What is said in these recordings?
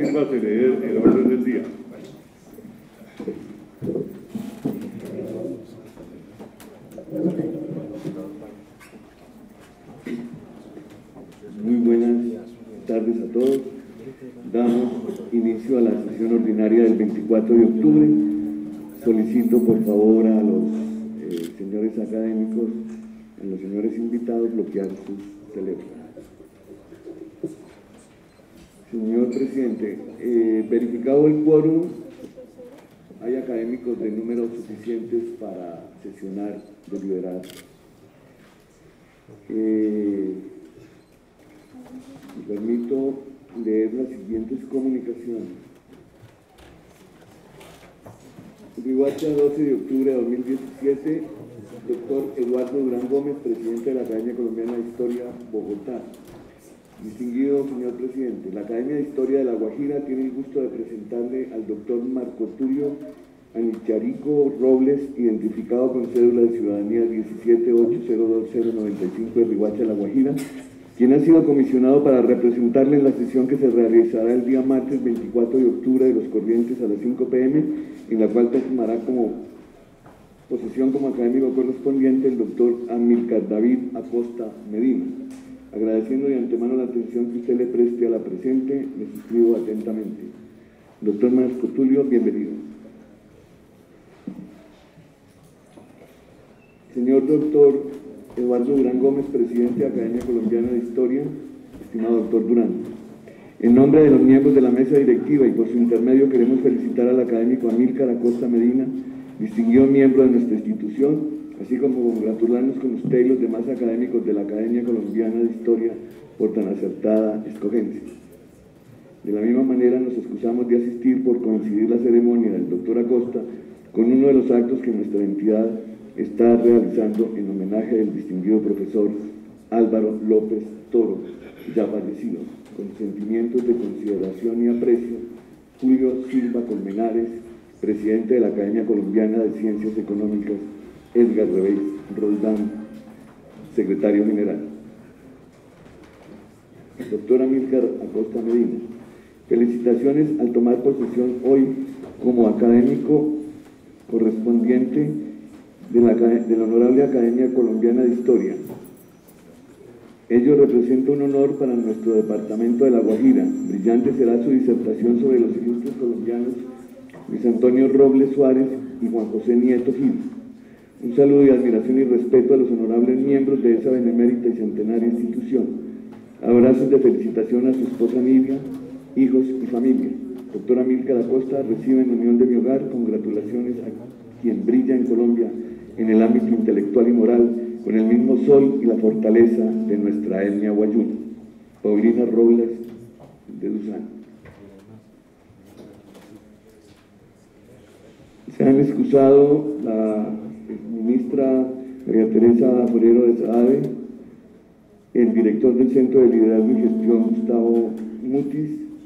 sírvase leer el orden del día. Muy buenas tardes a todos. Damos inicio a la sesión ordinaria del 24 de octubre. Solicito por favor a los señores académicos, a los señores invitados, bloquear sus teléfonos. Señor presidente, verificado el quórum, hay académicos de números suficientes para sesionar, deliberar. Me permito leer las siguientes comunicaciones. Riohacha, 12 de octubre de 2017, doctor Eduardo Durán Gómez, presidente de la Academia Colombiana de Historia, Bogotá. Distinguido señor presidente, la Academia de Historia de La Guajira tiene el gusto de presentarle al doctor Marco Tulio Anicharico Robles, identificado con cédula de ciudadanía 178020095 de Riohacha, La Guajira, quien ha sido comisionado para representarle en la sesión que se realizará el día martes 24 de octubre de los corrientes a las 5 p.m, en la cual tomará como posesión como académico correspondiente el doctor Amílcar David Acosta Medina. Agradeciendo de antemano la atención que usted le preste a la presente, me suscribo atentamente. Doctor Marco Tulio, bienvenido. Señor doctor Eduardo Durán Gómez, presidente de la Academia Colombiana de Historia. Estimado doctor Durán, en nombre de los miembros de la mesa directiva y por su intermedio queremos felicitar al académico Amílcar Acosta Medina, distinguido miembro de nuestra institución, así como congratularnos con usted y los demás académicos de la Academia Colombiana de Historia por tan acertada escogencia. De la misma manera nos excusamos de asistir por coincidir la ceremonia del doctor Acosta con uno de los actos que nuestra entidad está realizando en homenaje del distinguido profesor Álvaro López Toro, ya fallecido. Con sentimientos de consideración y aprecio, Julio Silva Colmenares, presidente de la Academia Colombiana de Ciencias Económicas, Edgar Revés Roldán, secretario general. Doctor Amílcar Acosta Medina, felicitaciones al tomar posesión hoy como académico correspondiente de la Honorable Academia Colombiana de Historia. Ello representa un honor para nuestro departamento de La Guajira. Brillante será su disertación sobre los ilustres colombianos Luis Antonio Robles Suárez y Juan José Nieto Gil. Un saludo y admiración y respeto a los honorables miembros de esa benemérita y centenaria institución. Abrazos de felicitación a su esposa Nidia, hijos y familia. Doctor Amílcar Acosta recibe en unión de mi hogar congratulaciones a quien brilla en Colombia en el ámbito intelectual y moral con el mismo sol y la fortaleza de nuestra etnia guayuna. Paulina Robles de Duzán. Se han excusado la ministra María Teresa Forero de Saade, el director del Centro de Liderazgo y Gestión Gustavo Mutis,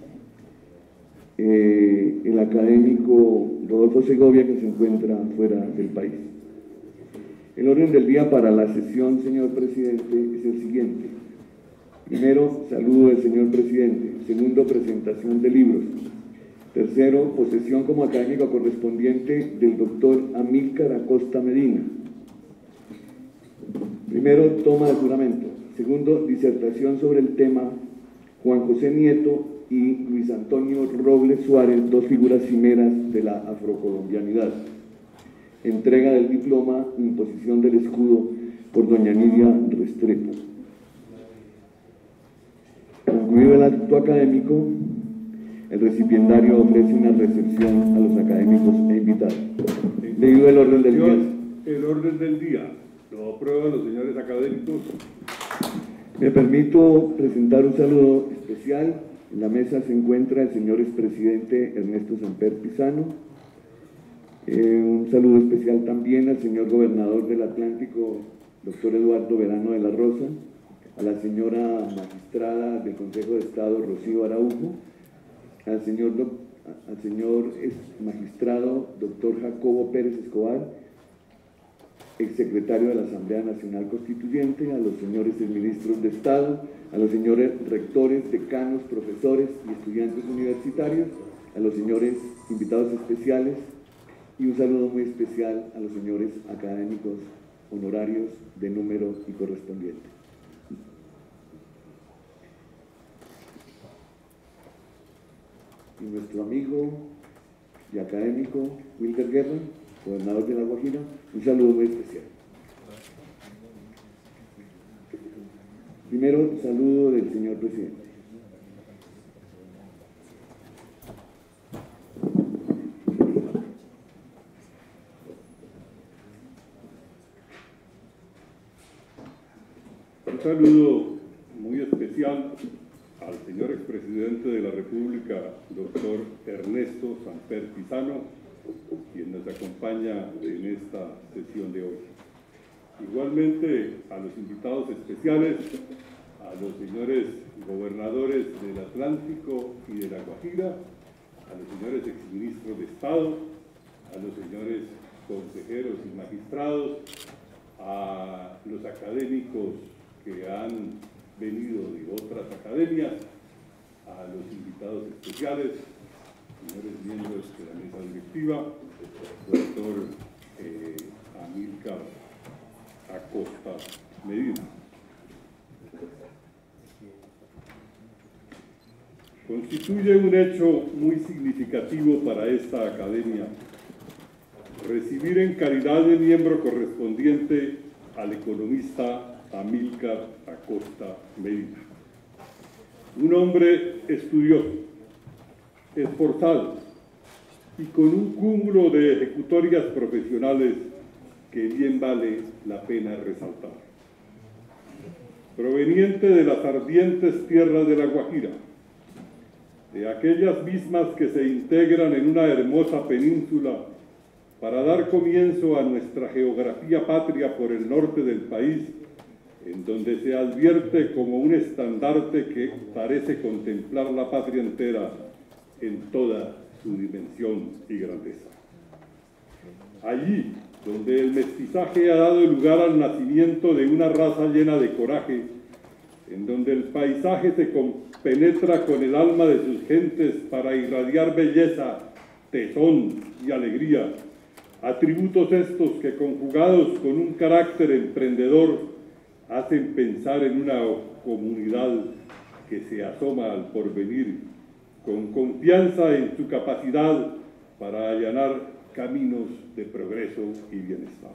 el académico Rodolfo Segovia, que se encuentra fuera del país. El orden del día para la sesión, señor presidente, es el siguiente. Primero, saludo del señor presidente. Segundo, presentación de libros. Tercero, posesión como académico correspondiente del doctor Amílcar Acosta Medina. Primero, toma de juramento. Segundo, disertación sobre el tema Juan José Nieto y Luis Antonio Robles Suárez, dos figuras cimeras de la afrocolombianidad. Entrega del diploma, imposición del escudo por doña Nidia Restrepo. Concluido el acto académico, el recipiendario ofrece una recepción a los académicos e invitados. Leído el orden del día. El orden del día. Lo aprueban los señores académicos. Me permito presentar un saludo especial. En la mesa se encuentra el señor expresidente Ernesto Samper Pizano. Un saludo especial también al señor gobernador del Atlántico, doctor Eduardo Verano de la Rosa, a la señora magistrada del Consejo de Estado, Rocío Araujo, al señor magistrado, doctor Jacobo Pérez Escobar, exsecretario de la Asamblea Nacional Constituyente, a los señores ministros de Estado, a los señores rectores, decanos, profesores y estudiantes universitarios, a los señores invitados especiales y un saludo muy especial a los señores académicos honorarios de número y correspondiente. Y nuestro amigo y académico Wilder Guerra, gobernador de La Guajira, un saludo muy especial. Primero, saludo del señor presidente. Un saludo muy especial al señor expresidente de la República, doctor Ernesto Samper Pizano, quien nos acompaña en esta sesión de hoy. Igualmente a los invitados especiales, a los señores gobernadores del Atlántico y de La Guajira, a los señores exministros de Estado, a los señores consejeros y magistrados, a los académicos que han venido de otras academias, a los invitados especiales, señores miembros de la mesa directiva, doctor Amílcar Acosta Medina. Constituye un hecho muy significativo para esta academia recibir en calidad de miembro correspondiente al economista Amílcar Acosta Medina. Un hombre estudioso, esforzado y con un cúmulo de ejecutorias profesionales que bien vale la pena resaltar. Proveniente de las ardientes tierras de La Guajira, de aquellas mismas que se integran en una hermosa península para dar comienzo a nuestra geografía patria por el norte del país, en donde se advierte como un estandarte que parece contemplar la patria entera en toda su dimensión y grandeza. Allí, donde el mestizaje ha dado lugar al nacimiento de una raza llena de coraje, en donde el paisaje se compenetra con el alma de sus gentes para irradiar belleza, tesón y alegría, atributos estos que conjugados con un carácter emprendedor hacen pensar en una comunidad que se asoma al porvenir, con confianza en su capacidad para allanar caminos de progreso y bienestar.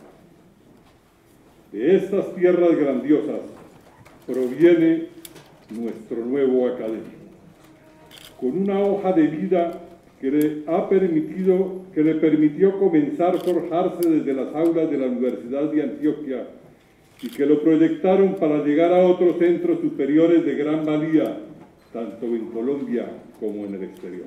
De estas tierras grandiosas proviene nuestro nuevo académico, con una hoja de vida que le permitió comenzar a forjarse desde las aulas de la Universidad de Antioquia y que lo proyectaron para llegar a otros centros superiores de gran valía, tanto en Colombia como en el exterior.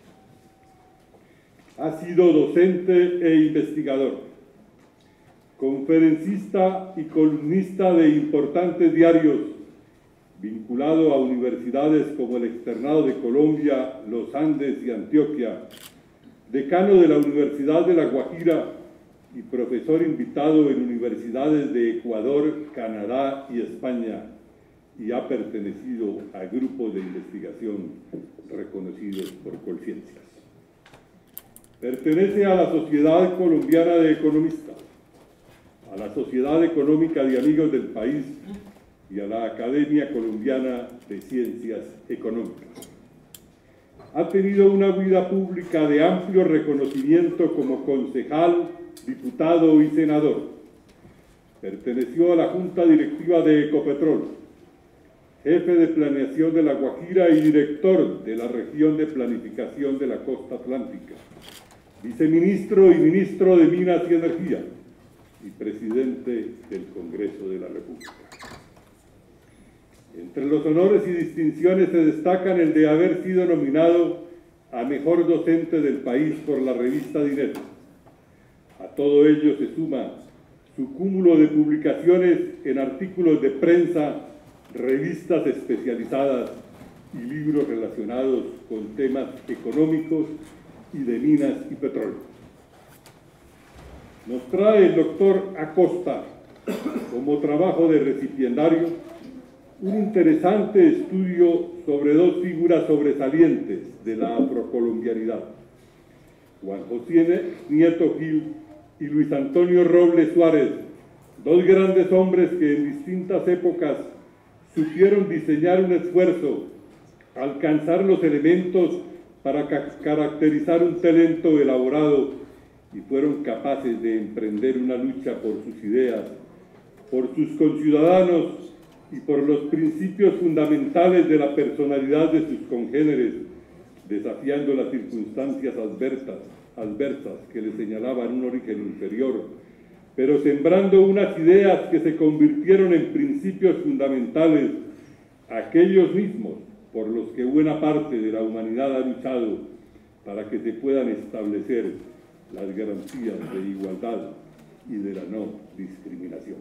Ha sido docente e investigador, conferencista y columnista de importantes diarios, vinculado a universidades como el Externado de Colombia, Los Andes y Antioquia, decano de la Universidad de La Guajira y profesor invitado en universidades de Ecuador, Canadá y España, y ha pertenecido a grupos de investigación reconocidos por Colciencias. Pertenece a la Sociedad Colombiana de Economistas, a la Sociedad Económica de Amigos del País y a la Academia Colombiana de Ciencias Económicas. Ha tenido una vida pública de amplio reconocimiento como concejal, diputado y senador. Perteneció a la Junta Directiva de Ecopetrol, jefe de planeación de La Guajira y director de la región de planificación de la costa atlántica, viceministro y ministro de Minas y Energía y presidente del Congreso de la República. Entre los honores y distinciones se destacan el de haber sido nominado a Mejor Docente del País por la revista Dinero. A todo ello se suma su cúmulo de publicaciones en artículos de prensa, revistas especializadas y libros relacionados con temas económicos y de minas y petróleo. nos trae el doctor Acosta, como trabajo de recipiendario, un interesante estudio sobre dos figuras sobresalientes de la afrocolombianidad, Juan José Nieto Gil y Luis Antonio Robles Suárez, dos grandes hombres que en distintas épocas supieron diseñar un esfuerzo, alcanzar los elementos para caracterizar un talento elaborado y fueron capaces de emprender una lucha por sus ideas, por sus conciudadanos y por los principios fundamentales de la personalidad de sus congéneres, desafiando las circunstancias adversas que le señalaban un origen inferior, pero sembrando unas ideas que se convirtieron en principios fundamentales, aquellos mismos por los que buena parte de la humanidad ha luchado para que se puedan establecer las garantías de igualdad y de la no discriminación.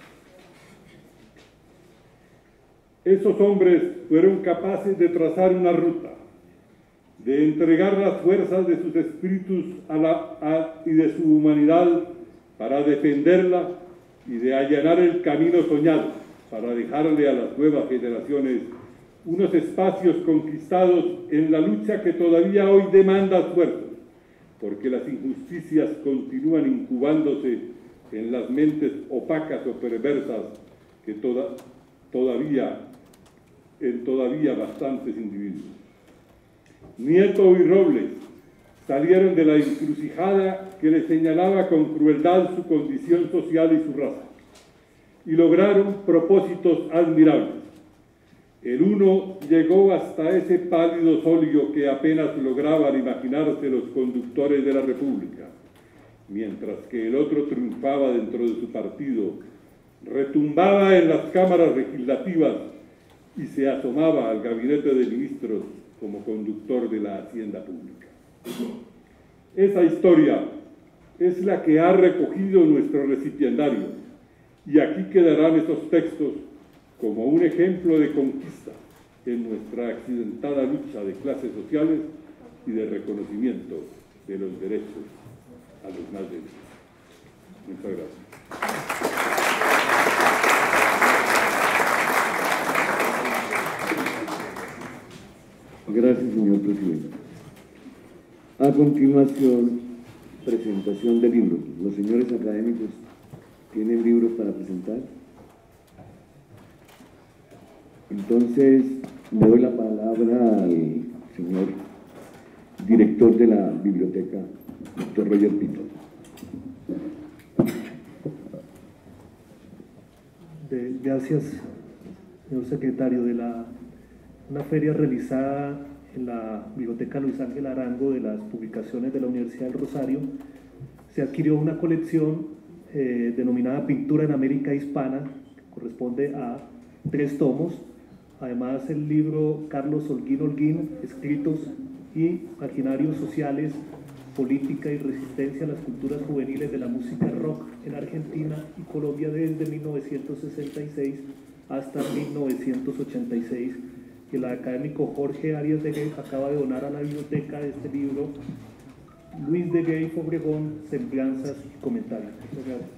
Esos hombres fueron capaces de trazar una ruta, de entregar las fuerzas de sus espíritus y de su humanidad para defenderla y de allanar el camino soñado para dejarle a las nuevas generaciones unos espacios conquistados en la lucha que todavía hoy demanda esfuerzos, porque las injusticias continúan incubándose en las mentes opacas o perversas que todavía bastantes individuos. Nieto y Robles salieron de la encrucijada que les señalaba con crueldad su condición social y su raza, y lograron propósitos admirables. El uno llegó hasta ese pálido solio que apenas lograban imaginarse los conductores de la República, mientras que el otro triunfaba dentro de su partido, retumbaba en las cámaras legislativas y se asomaba al gabinete de ministros como conductor de la hacienda pública. Esa historia es la que ha recogido nuestro recipiendario, y aquí quedarán esos textos como un ejemplo de conquista en nuestra accidentada lucha de clases sociales y de reconocimiento de los derechos a los más débiles. Muchas gracias. Gracias, señor presidente. A continuación, presentación de libros. Los señores académicos tienen libros para presentar. Entonces, le doy la palabra al señor director de la biblioteca, doctor Roger Pinto. Gracias, señor secretario. De una feria realizada en la Biblioteca Luis Ángel Arango de las publicaciones de la Universidad del Rosario, se adquirió una colección denominada Pintura en América Hispana, que corresponde a 3 tomos. Además, el libro Carlos Holguín Holguín, Escritos y Imaginarios Sociales, Política y Resistencia a las Culturas Juveniles de la Música Rock en Argentina y Colombia desde 1966 hasta 1986, que el académico Jorge Arias de Gay acaba de donar a la biblioteca de este libro, Luis de Gay Obregón, Semblanzas y Comentarios. Muchas gracias.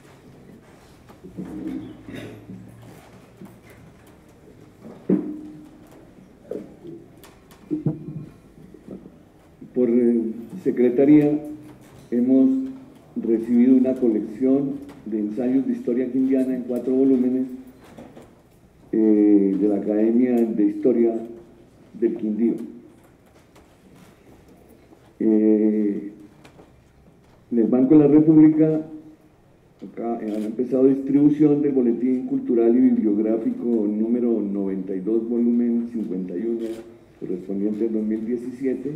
Por secretaría hemos recibido una colección de ensayos de historia quindiana en 4 volúmenes de la Academia de Historia del Quindío. En el Banco de la República acá han empezado distribución del Boletín Cultural y Bibliográfico número 92, volumen 51, correspondiente al 2017.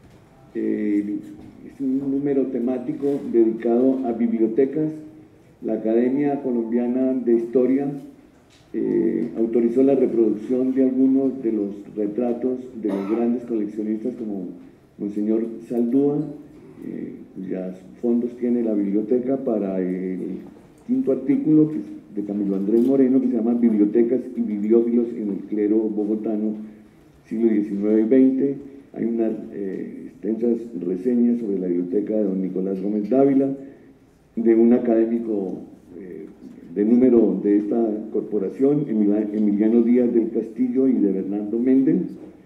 Es un número temático dedicado a bibliotecas. La Academia Colombiana de Historia autorizó la reproducción de algunos de los retratos de los grandes coleccionistas como Monseñor Saldúa, cuyos fondos tiene la biblioteca, para el 5º artículo, que es de Camilo Andrés Moreno, que se llama Bibliotecas y Bibliófilos en el Clero Bogotano, siglo XIX y XX. Hay unas extensas reseñas sobre la biblioteca de don Nicolás Gómez Dávila. de un académico de número de esta corporación, Emiliano Díaz del Castillo y de Bernardo Méndez.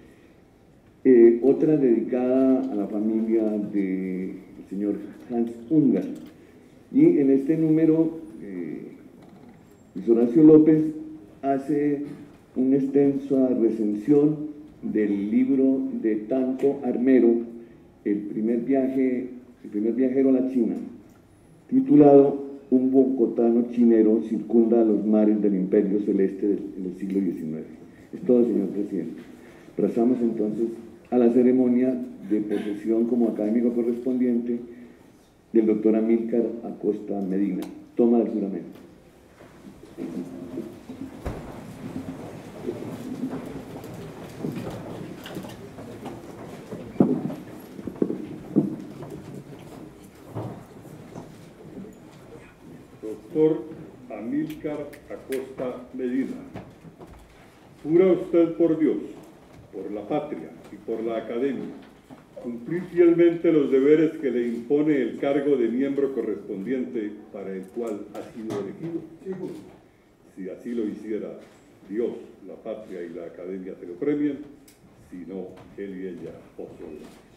Otra dedicada a la familia del señor Hans Ungar. Y en este número, Luis Horacio López hace una extensa recensión del libro de Tanto Armero, el primer viajero a la China, titulado Un bogotano chinero circunda los mares del Imperio Celeste del siglo XIX. Es todo, señor presidente. Pasamos entonces a la ceremonia de posesión como académico correspondiente del doctor Amílcar Acosta Medina. Toma del juramento. Doctor Amílcar Acosta Medina, jura usted por Dios, por la patria y por la academia, cumplir fielmente los deberes que le impone el cargo de miembro correspondiente para el cual ha sido elegido. Sí. Si así lo hiciera, Dios, la patria y la academia se lo premian, si no, él y ella os lo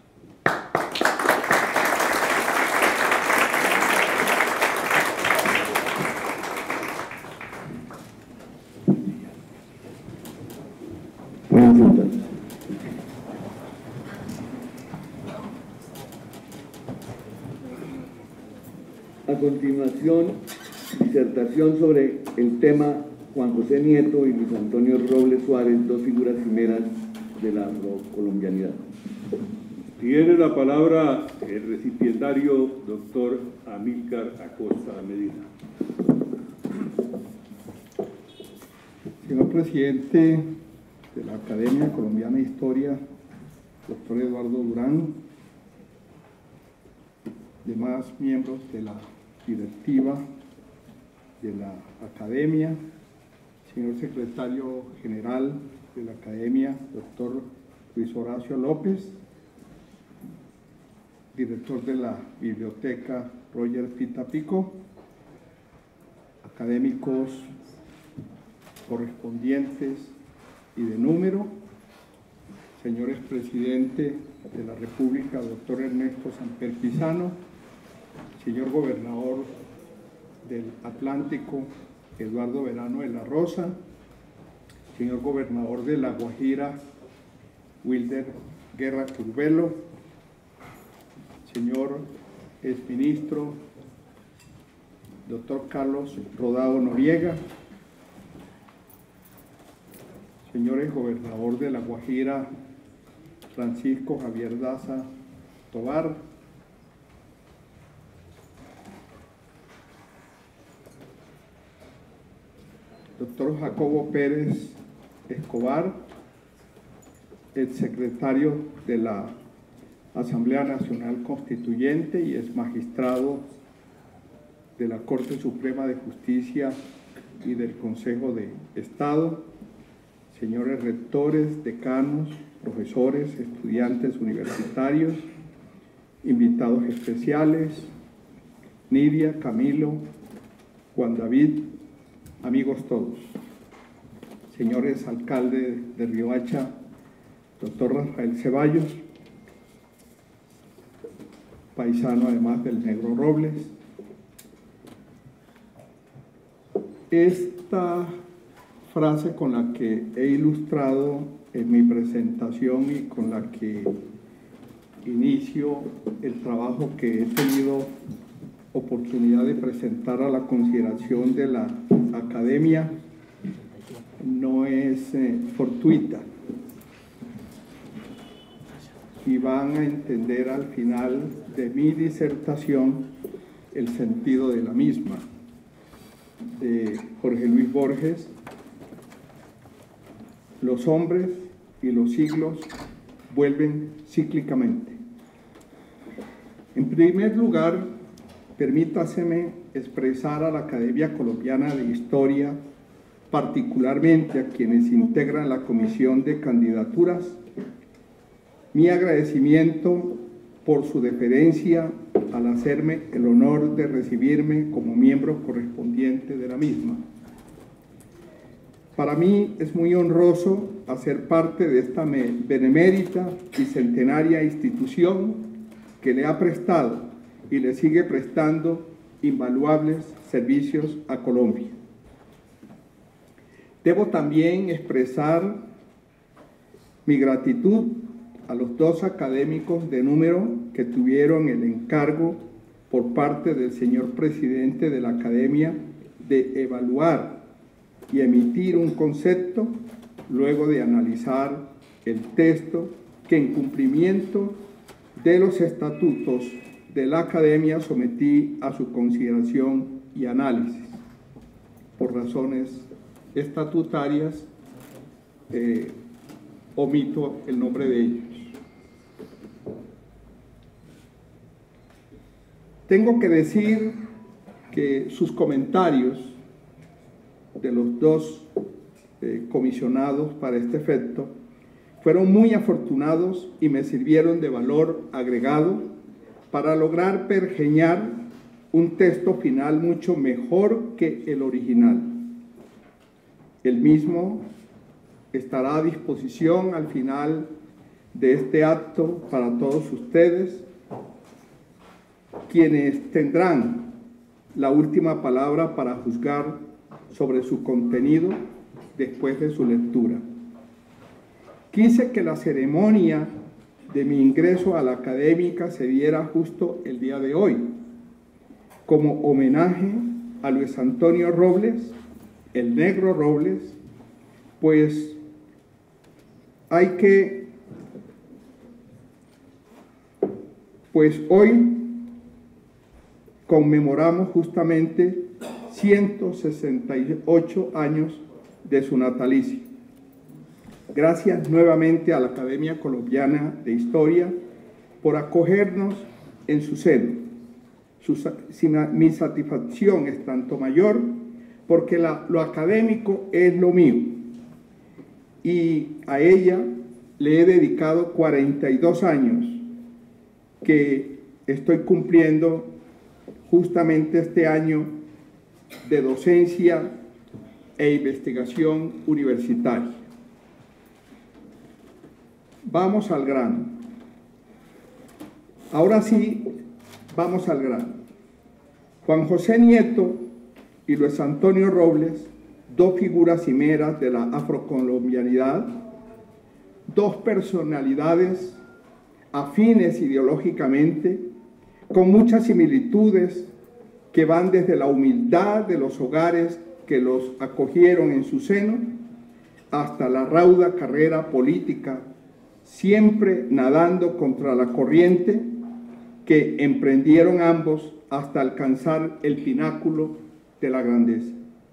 A continuación, disertación sobre el tema Juan José Nieto y Luis Antonio Robles Suárez, dos figuras cimeras de la afrocolombianidad. Tiene la palabra el recipiendario doctor Amílcar Acosta Medina. Señor presidente de la Academia Colombiana de Historia, doctor Eduardo Durán, demás miembros de la directiva de la Academia, señor secretario general de la Academia, doctor Luis Horacio López, director de la Biblioteca Roger Pita Pico, académicos correspondientes y de número, señores presidente de la República, doctor Ernesto Samper Pizano, señor gobernador del Atlántico, Eduardo Verano de la Rosa, señor gobernador de La Guajira, Wilder Guerra Curbelo, señor exministro, doctor Carlos Rodado Noriega, señores gobernador de La Guajira, Francisco Javier Daza Tobar, doctor Jacobo Pérez Escobar, el secretario de la Asamblea Nacional Constituyente y es magistrado de la Corte Suprema de Justicia y del Consejo de Estado, señores rectores, decanos, profesores, estudiantes universitarios, invitados especiales, Nidia, Camilo, Juan David, amigos todos, señores alcalde de Riohacha, doctor Rafael Ceballos, paisano además del Negro Robles. Esta frase con la que he ilustrado en mi presentación y con la que inicio el trabajo que he tenido oportunidad de presentar a la consideración de la Academia no es fortuita, y van a entender al final de mi disertación el sentido de la misma. De Jorge Luis Borges: los hombres y los siglos vuelven cíclicamente. En primer lugar, permítaseme expresar a la Academia Colombiana de Historia, particularmente a quienes integran la Comisión de Candidaturas, mi agradecimiento por su deferencia al hacerme el honor de recibirme como miembro correspondiente de la misma. Para mí es muy honroso hacer parte de esta benemérita y centenaria institución que le ha prestado y le sigue prestando invaluables servicios a Colombia. Debo también expresar mi gratitud a los dos académicos de número que tuvieron el encargo por parte del señor presidente de la Academia de evaluar y emitir un concepto luego de analizar el texto que en cumplimiento de los estatutos de la Academia sometí a su consideración y análisis. Por razones estatutarias omito el nombre de ellos. Tengo que decir que sus comentarios de los dos comisionados para este efecto fueron muy afortunados y me sirvieron de valor agregado para lograr pergeñar un texto final mucho mejor que el original. El mismo estará a disposición al final de este acto para todos ustedes, quienes tendrán la última palabra para juzgar sobre su contenido después de su lectura. Quise que la ceremonia de mi ingreso a la académica se diera justo el día de hoy, como homenaje a Luis Antonio Robles, el Negro Robles, pues hoy conmemoramos justamente 168 años de su natalicio. Gracias nuevamente a la Academia Colombiana de Historia por acogernos en su seno. Mi satisfacción es tanto mayor porque lo académico es lo mío y a ella le he dedicado 42 años que estoy cumpliendo justamente este año de docencia e investigación universitaria. Vamos al grano. Ahora sí, vamos al grano. Juan José Nieto y Luis Antonio Robles, dos figuras cimeras de la afrocolombianidad, dos personalidades afines ideológicamente, con muchas similitudes que van desde la humildad de los hogares que los acogieron en su seno hasta la rauda carrera política, siempre nadando contra la corriente, que emprendieron ambos hasta alcanzar el pináculo de la grandeza.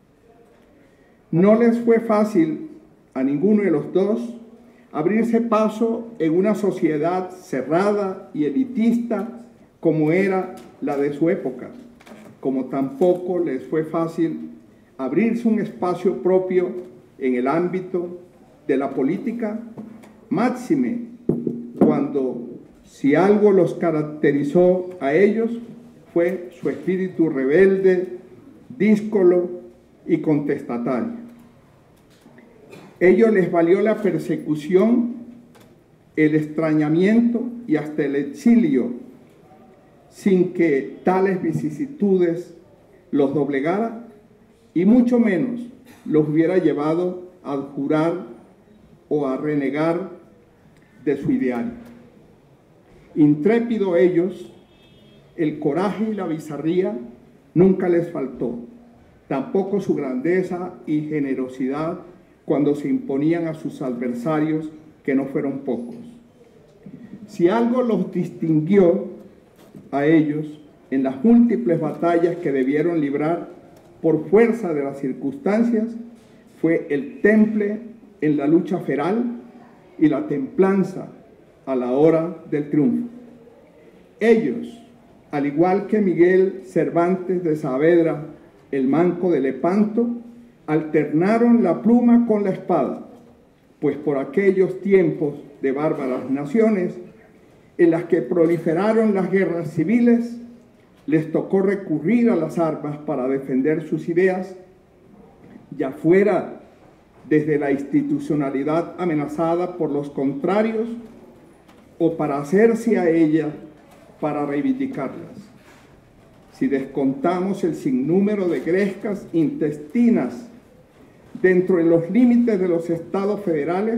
No les fue fácil a ninguno de los dos abrirse paso en una sociedad cerrada y elitista como era la de su época, como tampoco les fue fácil abrirse un espacio propio en el ámbito de la política, máxime cuando, si algo los caracterizó a ellos, fue su espíritu rebelde, díscolo y contestatario. Ello les valió la persecución, el extrañamiento y hasta el exilio, sin que tales vicisitudes los doblegara y mucho menos los hubiera llevado a jurar o a renegar de su ideal. Intrépido ellos, el coraje y la bizarría nunca les faltó, tampoco su grandeza y generosidad cuando se imponían a sus adversarios, que no fueron pocos. Si algo los distinguió a ellos en las múltiples batallas que debieron librar por fuerza de las circunstancias, fue el temple en la lucha feral y la templanza a la hora del triunfo. Ellos, al igual que Miguel Cervantes de Saavedra, el Manco de Lepanto, alternaron la pluma con la espada, pues por aquellos tiempos de bárbaras naciones, en las que proliferaron las guerras civiles, les tocó recurrir a las armas para defender sus ideas, ya fuera desde la institucionalidad amenazada por los contrarios o para hacerse a ella para reivindicarlas. Si descontamos el sinnúmero de grescas intestinas dentro de los límites de los estados federales,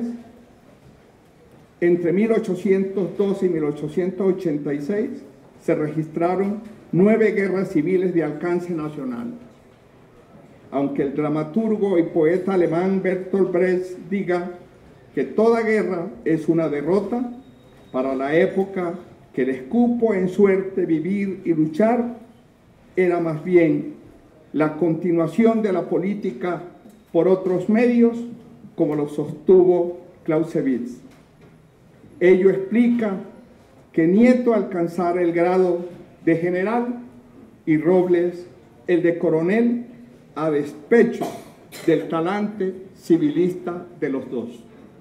entre 1812 y 1886 se registraron 9 guerras civiles de alcance nacional. Aunque el dramaturgo y poeta alemán Bertolt Brecht diga que toda guerra es una derrota, para la época que les cupo en suerte vivir y luchar, era más bien la continuación de la política por otros medios, como lo sostuvo Clausewitz. Ello explica que Nieto alcanzara el grado de general y Robles el de coronel, a despecho del talante civilista de los dos.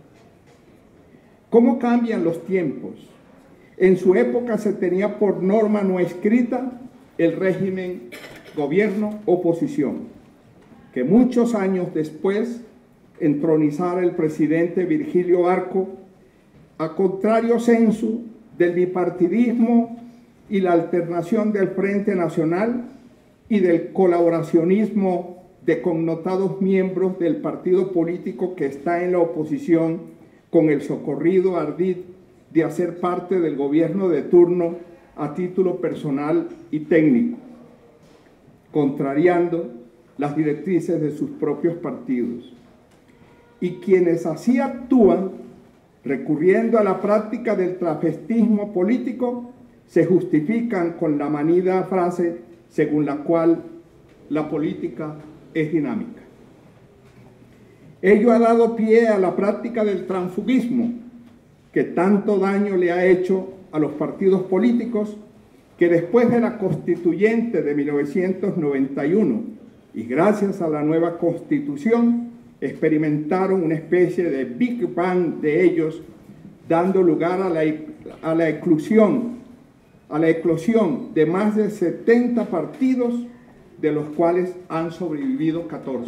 ¿Cómo cambian los tiempos? En su época se tenía por norma no escrita el régimen gobierno-oposición, que muchos años después entronizara el presidente Virgilio Barco, a contrario sensu del bipartidismo y la alternación del Frente Nacional y del colaboracionismo de connotados miembros del partido político que está en la oposición, con el socorrido ardid de hacer parte del gobierno de turno a título personal y técnico, contrariando las directrices de sus propios partidos. Y quienes así actúan, recurriendo a la práctica del travestismo político, se justifican con la manida frase según la cual la política es dinámica. Ello ha dado pie a la práctica del transfugismo, que tanto daño le ha hecho a los partidos políticos, que después de la Constituyente de 1991 y gracias a la nueva Constitución experimentaron una especie de Big Bang de ellos, dando lugar a la eclosión de más de 70 partidos, de los cuales han sobrevivido 14.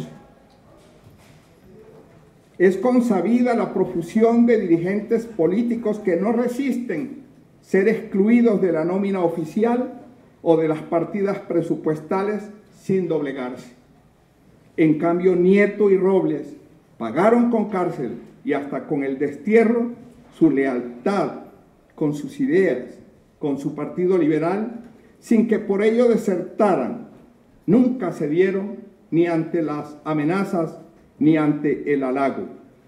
Es consabida la profusión de dirigentes políticos que no resisten ser excluidos de la nómina oficial o de las partidas presupuestales sin doblegarse. En cambio, Nieto y Robles pagaron con cárcel y hasta con el destierro su lealtad con sus ideas, con su partido liberal, sin que por ello desertaran. Nunca cedieron ni ante las amenazas ni ante el halago.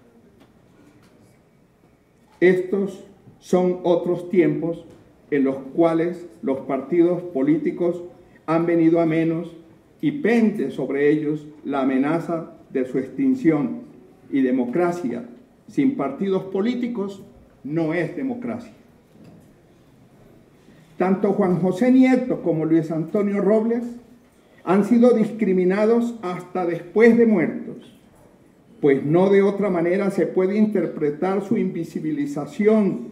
Estos son otros tiempos en los cuales los partidos políticos han venido a menos y pende sobre ellos la amenaza de su extinción, y democracia sin partidos políticos no es democracia. Tanto Juan José Nieto como Luis Antonio Robles han sido discriminados hasta después de muertos, pues no de otra manera se puede interpretar su invisibilización.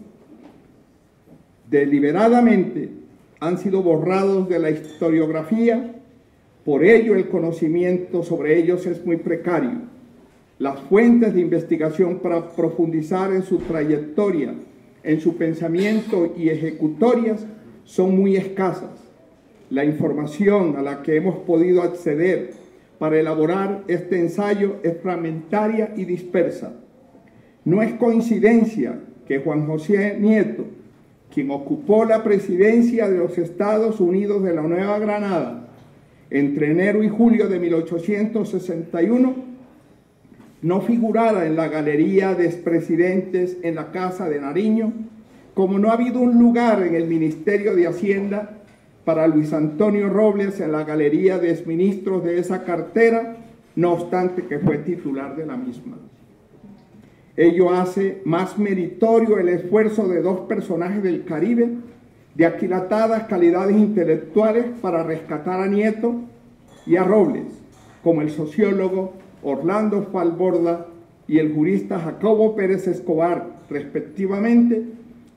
Deliberadamente han sido borrados de la historiografía, por ello el conocimiento sobre ellos es muy precario. Las fuentes de investigación para profundizar en su trayectoria, en su pensamiento y ejecutorias son muy escasas. La información a la que hemos podido acceder para elaborar este ensayo es fragmentaria y dispersa. No es coincidencia que Juan José Nieto, quien ocupó la presidencia de los Estados Unidos de la Nueva Granada entre enero y julio de 1861, no figurara en la galería de expresidentes en la Casa de Nariño, como no ha habido un lugar en el Ministerio de Hacienda para Luis Antonio Robles en la galería de exministros de esa cartera, no obstante que fue titular de la misma. Ello hace más meritorio el esfuerzo de dos personajes del Caribe de aquilatadas calidades intelectuales para rescatar a Nieto y a Robles, como el sociólogo Orlando Falborda y el jurista Jacobo Pérez Escobar, respectivamente,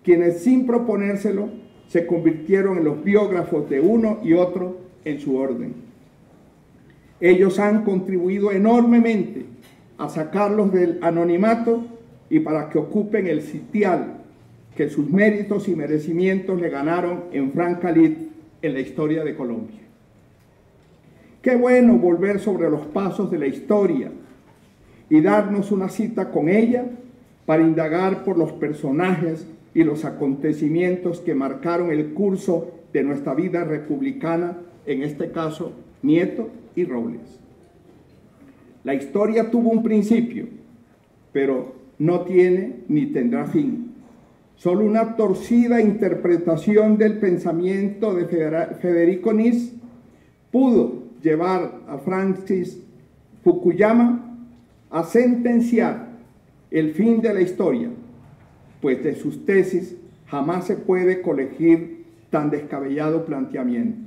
quienes sin proponérselo se convirtieron en los biógrafos de uno y otro en su orden. Ellos han contribuido enormemente a sacarlos del anonimato y para que ocupen el sitial que sus méritos y merecimientos le ganaron en franca lid en la historia de Colombia. Qué bueno volver sobre los pasos de la historia y darnos una cita con ella para indagar por los personajes y los acontecimientos que marcaron el curso de nuestra vida republicana, en este caso, Nieto y Robles. La historia tuvo un principio, pero no tiene ni tendrá fin. Solo una torcida interpretación del pensamiento de Federico Nietzsche pudo llevar a Francis Fukuyama a sentenciar el fin de la historia, pues de sus tesis jamás se puede colegir tan descabellado planteamiento.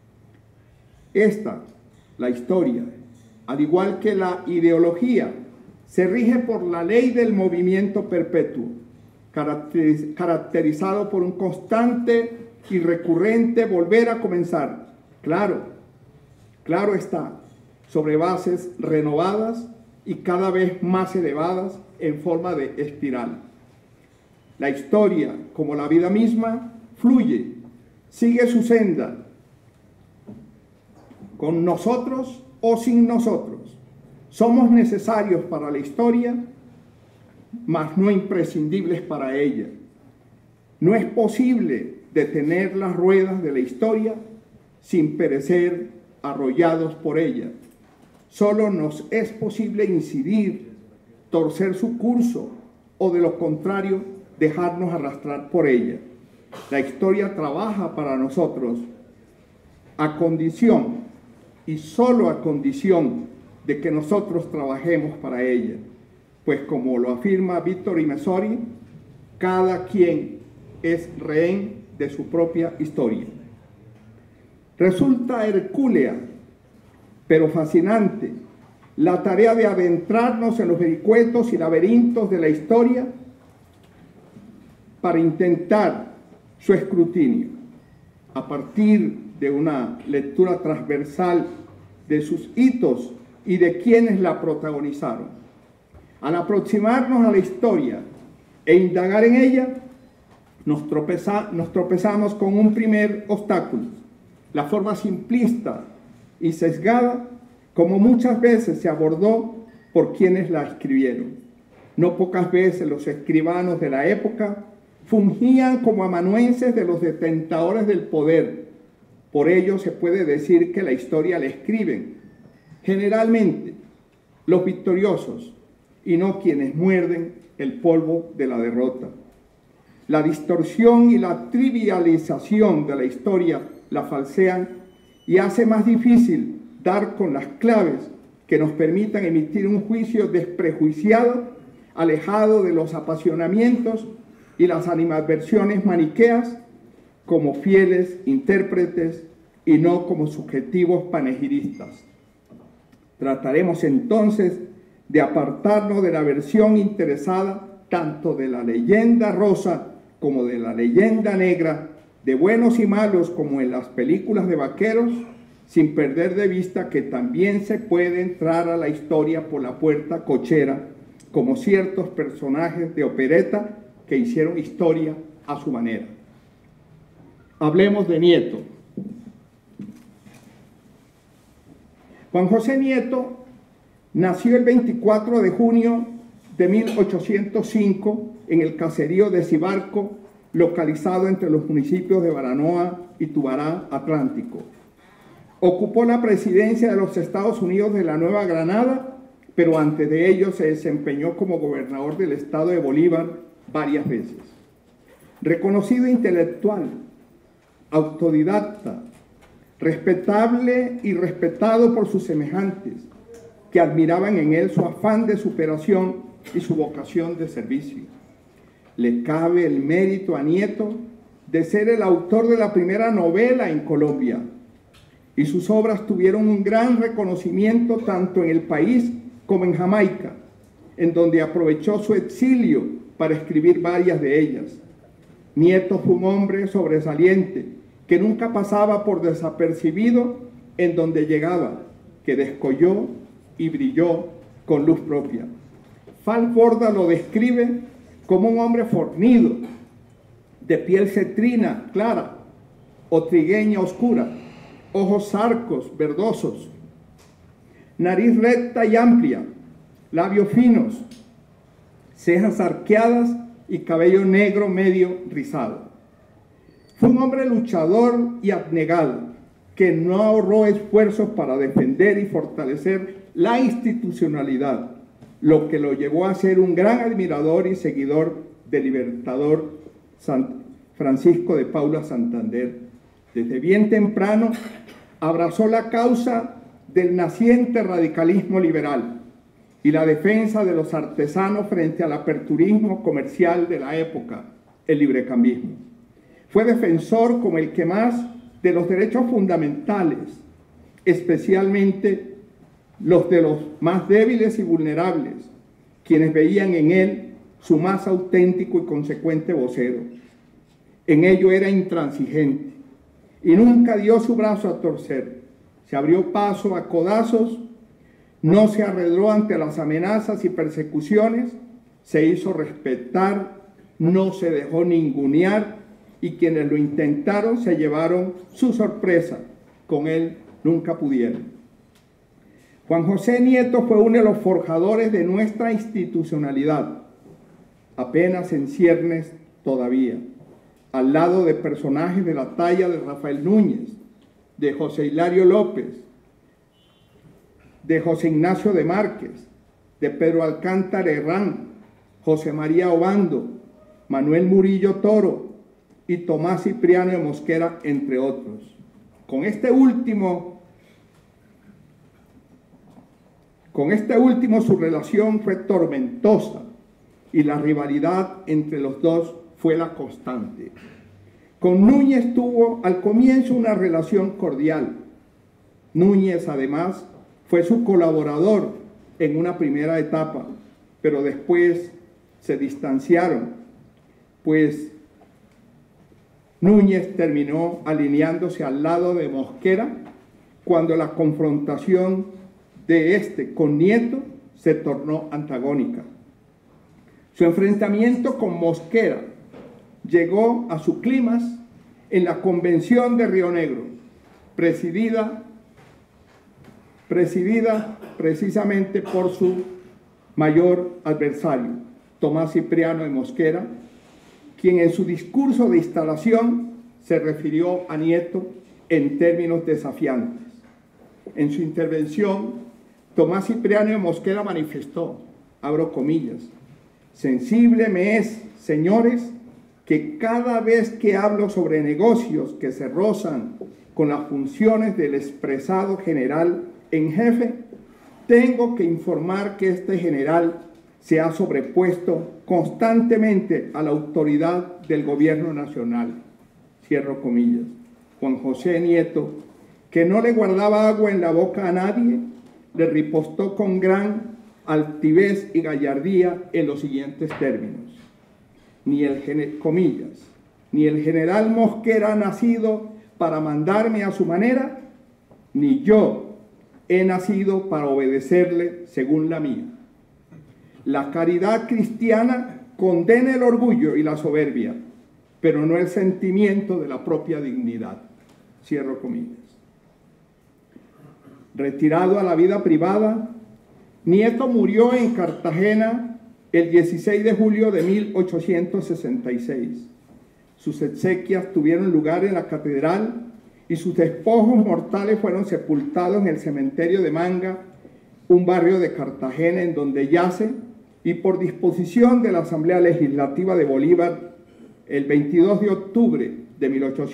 La historia, al igual que la ideología, se rige por la ley del movimiento perpetuo, caracterizado por un constante y recurrente volver a comenzar, claro está, sobre bases renovadas y cada vez más elevadas en forma de espiral. La historia, como la vida misma, fluye, sigue su senda, con nosotros o sin nosotros. Somos necesarios para la historia, mas no imprescindibles para ella. No es posible detener las ruedas de la historia sin perecer arrollados por ella. Solo nos es posible incidir, torcer su curso o de lo contrario dejarnos arrastrar por ella. La historia trabaja para nosotros a condición y solo a condición de que nosotros trabajemos para ella, pues como lo afirma Víctor Imesori, cada quien es rehén de su propia historia. Resulta hercúlea, pero fascinante, la tarea de adentrarnos en los vericuetos y laberintos de la historia para intentar su escrutinio, a partir de una lectura transversal de sus hitos y de quienes la protagonizaron. Al aproximarnos a la historia e indagar en ella, nos tropezamos con un primer obstáculo, la forma simplista y sesgada como muchas veces se abordó por quienes la escribieron. No pocas veces los escribanos de la época fungían como amanuenses de los detentadores del poder. Por ello se puede decir que la historia la escriben generalmente los victoriosos y no quienes muerden el polvo de la derrota. La distorsión y la trivialización de la historia la falsean y hace más difícil dar con las claves que nos permitan emitir un juicio desprejuiciado, alejado de los apasionamientos y las animadversiones maniqueas, como fieles intérpretes y no como subjetivos panegiristas. Trataremos entonces de apartarnos de la versión interesada tanto de la leyenda rosa como de la leyenda negra, de buenos y malos como en las películas de vaqueros, sin perder de vista que también se puede entrar a la historia por la puerta cochera, como ciertos personajes de opereta que hicieron historia a su manera. Hablemos de Nieto. Juan José Nieto nació el 24 de junio de 1805 en el caserío de Cibarco, localizado entre los municipios de Baranoa y Tubará Atlántico. Ocupó la presidencia de los Estados Unidos de la Nueva Granada, pero antes de ello se desempeñó como gobernador del estado de Bolívar varias veces. Reconocido intelectual, autodidacta, respetable y respetado por sus semejantes, que admiraban en él su afán de superación y su vocación de servicio. Le cabe el mérito a Nieto de ser el autor de la primera novela en Colombia, y sus obras tuvieron un gran reconocimiento tanto en el país como en Jamaica, en donde aprovechó su exilio para escribir varias de ellas. Nieto fue un hombre sobresaliente, que nunca pasaba por desapercibido en donde llegaba, que descolló y brilló con luz propia. Falforda lo describe como un hombre fornido, de piel cetrina clara o trigueña oscura, ojos zarcos, verdosos, nariz recta y amplia, labios finos, cejas arqueadas y cabello negro medio rizado. Fue un hombre luchador y abnegado, que no ahorró esfuerzos para defender y fortalecer la institucionalidad, lo que lo llevó a ser un gran admirador y seguidor del libertador San Francisco de Paula Santander. Desde bien temprano abrazó la causa del naciente radicalismo liberal y la defensa de los artesanos frente al aperturismo comercial de la época, el librecambismo. Fue defensor como el que más de los derechos fundamentales, especialmente los de los más débiles y vulnerables, quienes veían en él su más auténtico y consecuente vocero. En ello era intransigente y nunca dio su brazo a torcer. Se abrió paso a codazos, no se arredró ante las amenazas y persecuciones, se hizo respetar, no se dejó ningunear, y quienes lo intentaron se llevaron su sorpresa. Con él nunca pudieron. Juan José Nieto fue uno de los forjadores de nuestra institucionalidad, apenas en ciernes todavía, al lado de personajes de la talla de Rafael Núñez, de José Hilario López, de José Ignacio de Márquez, de Pedro Alcántara Herrán, José María Obando, Manuel Murillo Toro y Tomás Cipriano de Mosquera, entre otros. Con este último su relación fue tormentosa y la rivalidad entre los dos fue la constante. Con Núñez tuvo al comienzo una relación cordial. Núñez, además, fue su colaborador en una primera etapa, pero después se distanciaron, pues Núñez terminó alineándose al lado de Mosquera cuando la confrontación de este con Nieto se tornó antagónica. Su enfrentamiento con Mosquera llegó a su clímax en la Convención de Río Negro, presidida precisamente por su mayor adversario, Tomás Cipriano de Mosquera, quien en su discurso de instalación se refirió a Nieto en términos desafiantes. En su intervención, Tomás Cipriano de Mosquera manifestó, abro comillas, «Sensible me es, señores, que cada vez que hablo sobre negocios que se rozan con las funciones del expresado general en jefe, tengo que informar que este general se ha sobrepuesto constantemente a la autoridad del gobierno nacional». Cierro comillas. Juan José Nieto, que no le guardaba agua en la boca a nadie, le ripostó con gran altivez y gallardía en los siguientes términos. Ni el general Mosquera ha nacido para mandarme a su manera, ni yo he nacido para obedecerle según la mía. La caridad cristiana condena el orgullo y la soberbia, pero no el sentimiento de la propia dignidad. Cierro comillas. Retirado a la vida privada, Nieto murió en Cartagena el 16 de julio de 1866. Sus exequias tuvieron lugar en la catedral y sus despojos mortales fueron sepultados en el cementerio de Manga, un barrio de Cartagena en donde yace, y por disposición de la Asamblea Legislativa de Bolívar, el 22 de octubre de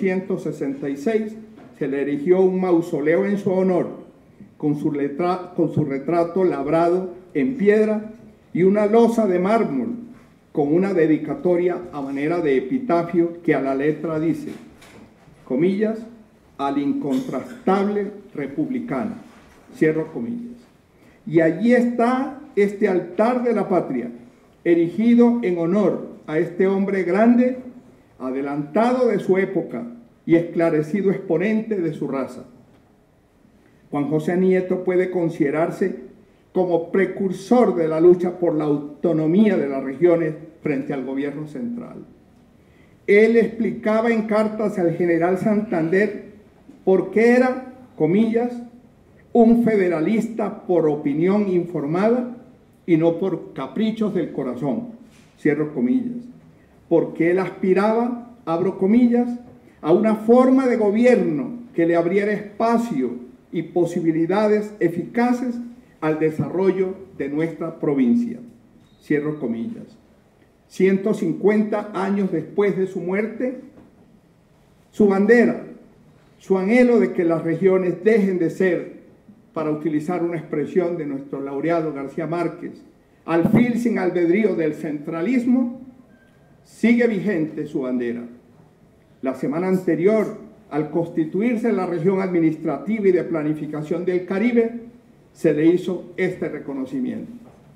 1866 se le erigió un mausoleo en su honor, con su retrato labrado en piedra y una losa de mármol con una dedicatoria a manera de epitafio que a la letra dice, comillas, al incontrastable republicano, cierro comillas. Y allí está este altar de la patria, erigido en honor a este hombre grande, adelantado de su época y esclarecido exponente de su raza. Juan José Nieto puede considerarse como precursor de la lucha por la autonomía de las regiones frente al gobierno central. Él explicaba en cartas al general Santander por qué era, comillas, un federalista por opinión informada y no por caprichos del corazón, cierro comillas, porque él aspiraba, abro comillas, a una forma de gobierno que le abriera espacio y posibilidades eficaces al desarrollo de nuestra provincia, cierro comillas. 150 años después de su muerte, su bandera, su anhelo de que las regiones dejen de ser, para utilizar una expresión de nuestro laureado García Márquez, alfil sin albedrío del centralismo, sigue vigente su bandera. La semana anterior, al constituirse la región administrativa y de planificación del Caribe, se le hizo este reconocimiento.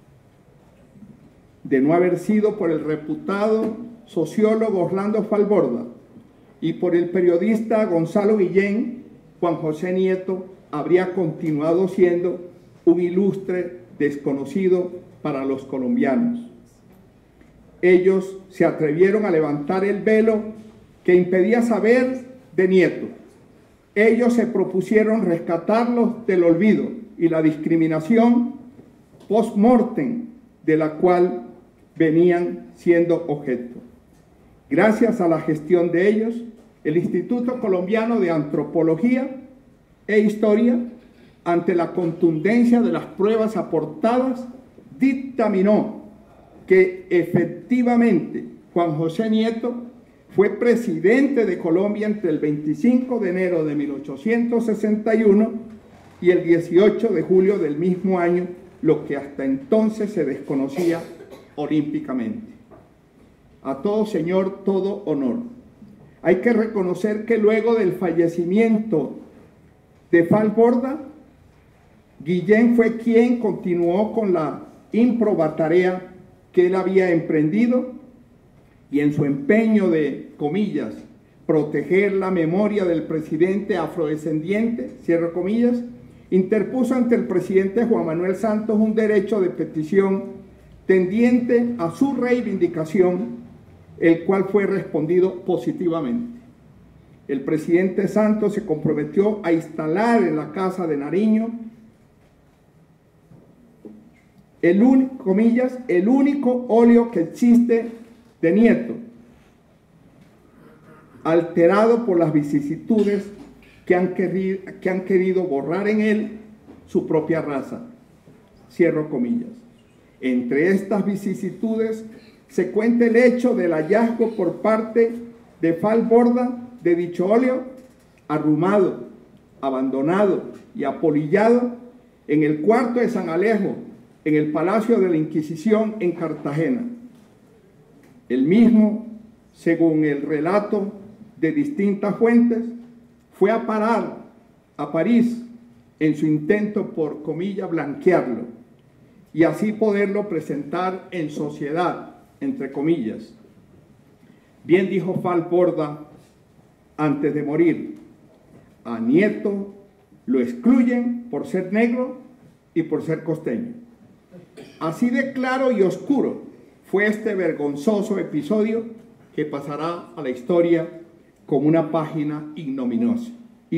De no haber sido por el reputado sociólogo Orlando Falborda y por el periodista Gonzalo Guillén, Juan José Nieto habría continuado siendo un ilustre desconocido para los colombianos. Ellos se atrevieron a levantar el velo que impedía saber de Nieto. Ellos se propusieron rescatarlos del olvido y la discriminación post-mortem de la cual venían siendo objeto. Gracias a la gestión de ellos, el Instituto Colombiano de Antropología e Historia, ante la contundencia de las pruebas aportadas, dictaminó que efectivamente Juan José Nieto fue presidente de Colombia entre el 25 de enero de 1861 y el 18 de julio del mismo año, lo que hasta entonces se desconocía olímpicamente. A todo señor, todo honor. Hay que reconocer que luego del fallecimiento de Falborda, Guillén fue quien continuó con la ímproba tarea que él había emprendido y en su empeño de, comillas, proteger la memoria del presidente afrodescendiente, cierro comillas, interpuso ante el presidente Juan Manuel Santos un derecho de petición tendiente a su reivindicación, el cual fue respondido positivamente. El presidente Santos se comprometió a instalar en la Casa de Nariño el único óleo que existe de Nieto, alterado por las vicisitudes que han querido borrar en él su propia raza, cierro comillas. Entre estas vicisitudes se cuenta el hecho del hallazgo por parte de Falborda de dicho óleo, arrumado, abandonado y apolillado en el cuarto de San Alejo, en el Palacio de la Inquisición en Cartagena. El mismo, según el relato de distintas fuentes, fue a parar a París en su intento por, comillas, blanquearlo y así poderlo presentar en sociedad, entre comillas. Bien dijo Falborda antes de morir: a Nieto lo excluyen por ser negro y por ser costeño. Así de claro y oscuro fue este vergonzoso episodio que pasará a la historia como una página ignominiosa.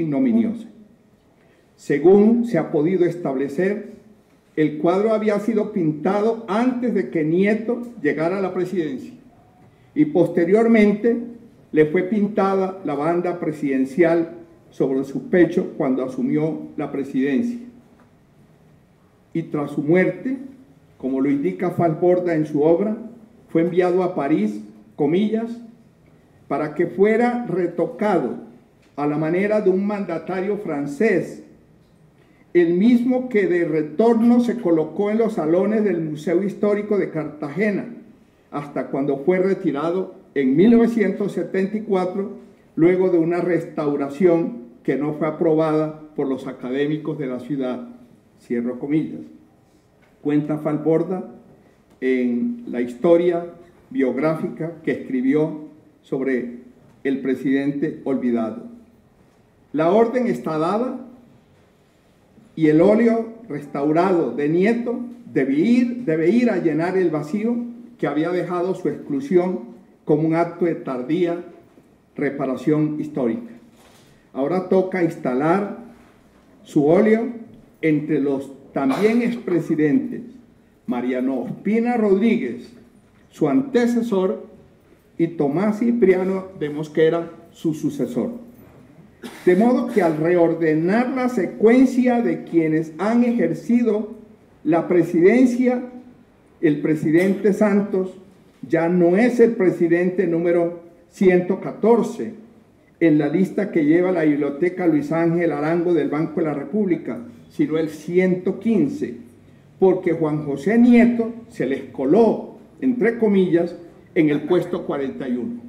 Según se ha podido establecer, el cuadro había sido pintado antes de que Nieto llegara a la presidencia y posteriormente le fue pintada la banda presidencial sobre su pecho cuando asumió la presidencia. Y tras su muerte, como lo indica Falborda en su obra, fue enviado a París, comillas, para que fuera retocado a la manera de un mandatario francés, el mismo que de retorno se colocó en los salones del Museo Histórico de Cartagena, hasta cuando fue retirado en 1974, luego de una restauración que no fue aprobada por los académicos de la ciudad, cierro comillas. Cuenta Falborda en la historia biográfica que escribió sobre el presidente olvidado. La orden está dada y el óleo restaurado de Nieto debe ir a llenar el vacío que había dejado su exclusión como un acto de tardía reparación histórica. Ahora toca instalar su óleo entre los también expresidentes Mariano Ospina Rodríguez, su antecesor, y Tomás Cipriano de Mosquera, su sucesor. De modo que al reordenar la secuencia de quienes han ejercido la presidencia, el presidente Santos ya no es el presidente número 114 en la lista que lleva la Biblioteca Luis Ángel Arango del Banco de la República, sino el 115, porque Juan José Nieto se les coló, entre comillas, en el puesto 41.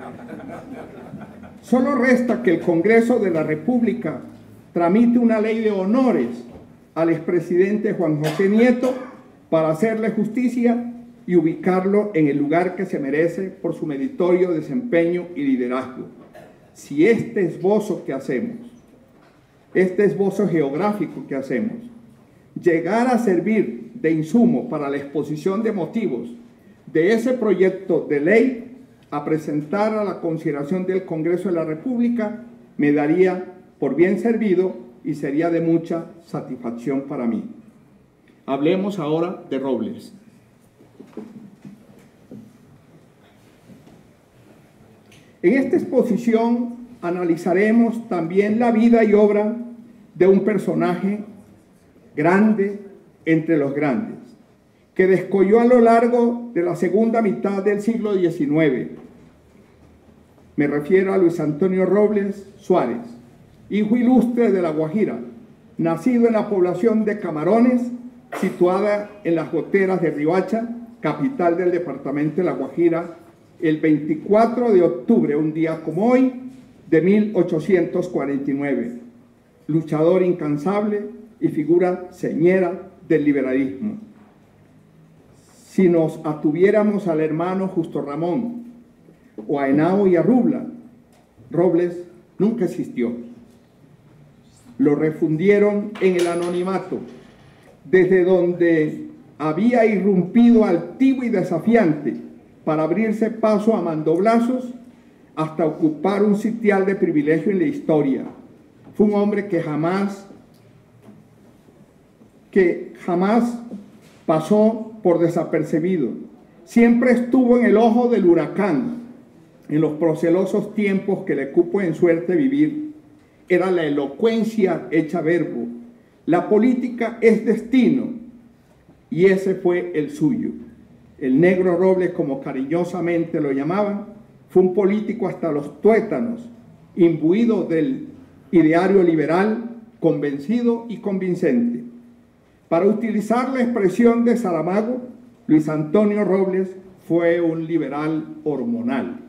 Solo resta que el Congreso de la República tramite una ley de honores al expresidente Juan José Nieto para hacerle justicia y ubicarlo en el lugar que se merece por su meritorio desempeño y liderazgo. Si este esbozo que hacemos, este esbozo geográfico que hacemos, llegara a servir de insumo para la exposición de motivos de ese proyecto de ley a presentar a la consideración del Congreso de la República, me daría por bien servido y sería de mucha satisfacción para mí. Hablemos ahora de Robles. En esta exposición analizaremos también la vida y obra de un personaje grande entre los grandes, que descolló a lo largo de la segunda mitad del siglo XIX. Me refiero a Luis Antonio Robles Suárez, hijo ilustre de La Guajira, nacido en la población de Camarones, situada en las goteras de Riohacha, capital del departamento de La Guajira, el 24 de octubre, un día como hoy, de 1849. Luchador incansable y figura señera del liberalismo. Si nos atuviéramos al hermano Justo Ramón, o a Henao y a Rubla, Robles nunca existió. Lo refundieron en el anonimato, desde donde había irrumpido altivo y desafiante para abrirse paso a mandoblazos hasta ocupar un sitial de privilegio en la historia. Fue un hombre que jamás pasó por desapercibido. Siempre estuvo en el ojo del huracán en los procelosos tiempos que le cupo en suerte vivir. Era la elocuencia hecha verbo. La política es destino, y ese fue el suyo. El negro Robles, como cariñosamente lo llamaban, fue un político hasta los tuétanos, imbuido del ideario liberal, convencido y convincente. Para utilizar la expresión de Saramago, Luis Antonio Robles fue un liberal hormonal.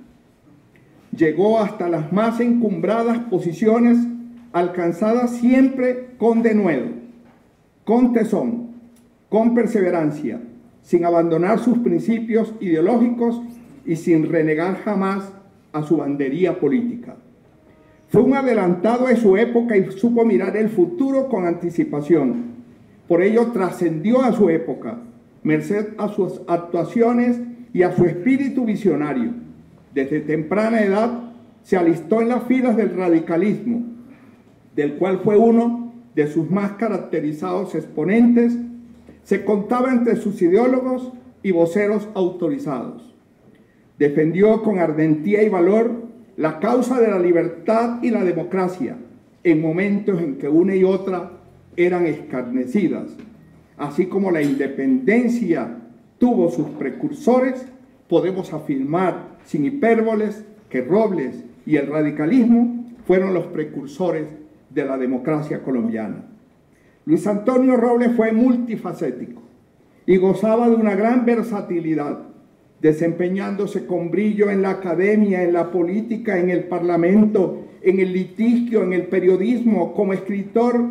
Llegó hasta las más encumbradas posiciones, alcanzadas siempre con denuedo, con tesón, con perseverancia, sin abandonar sus principios ideológicos y sin renegar jamás a su bandería política. Fue un adelantado de su época y supo mirar el futuro con anticipación. Por ello trascendió a su época, merced a sus actuaciones y a su espíritu visionario. Desde temprana edad se alistó en las filas del radicalismo, del cual fue uno de sus más caracterizados exponentes. Se contaba entre sus ideólogos y voceros autorizados. Defendió con ardentía y valor la causa de la libertad y la democracia en momentos en que una y otra eran escarnecidas. Así como la independencia tuvo sus precursores, podemos afirmar sin hipérboles que Robles y el radicalismo fueron los precursores de la democracia colombiana. Luis Antonio Robles fue multifacético y gozaba de una gran versatilidad, desempeñándose con brillo en la academia, en la política, en el parlamento, en el litigio, en el periodismo, como escritor,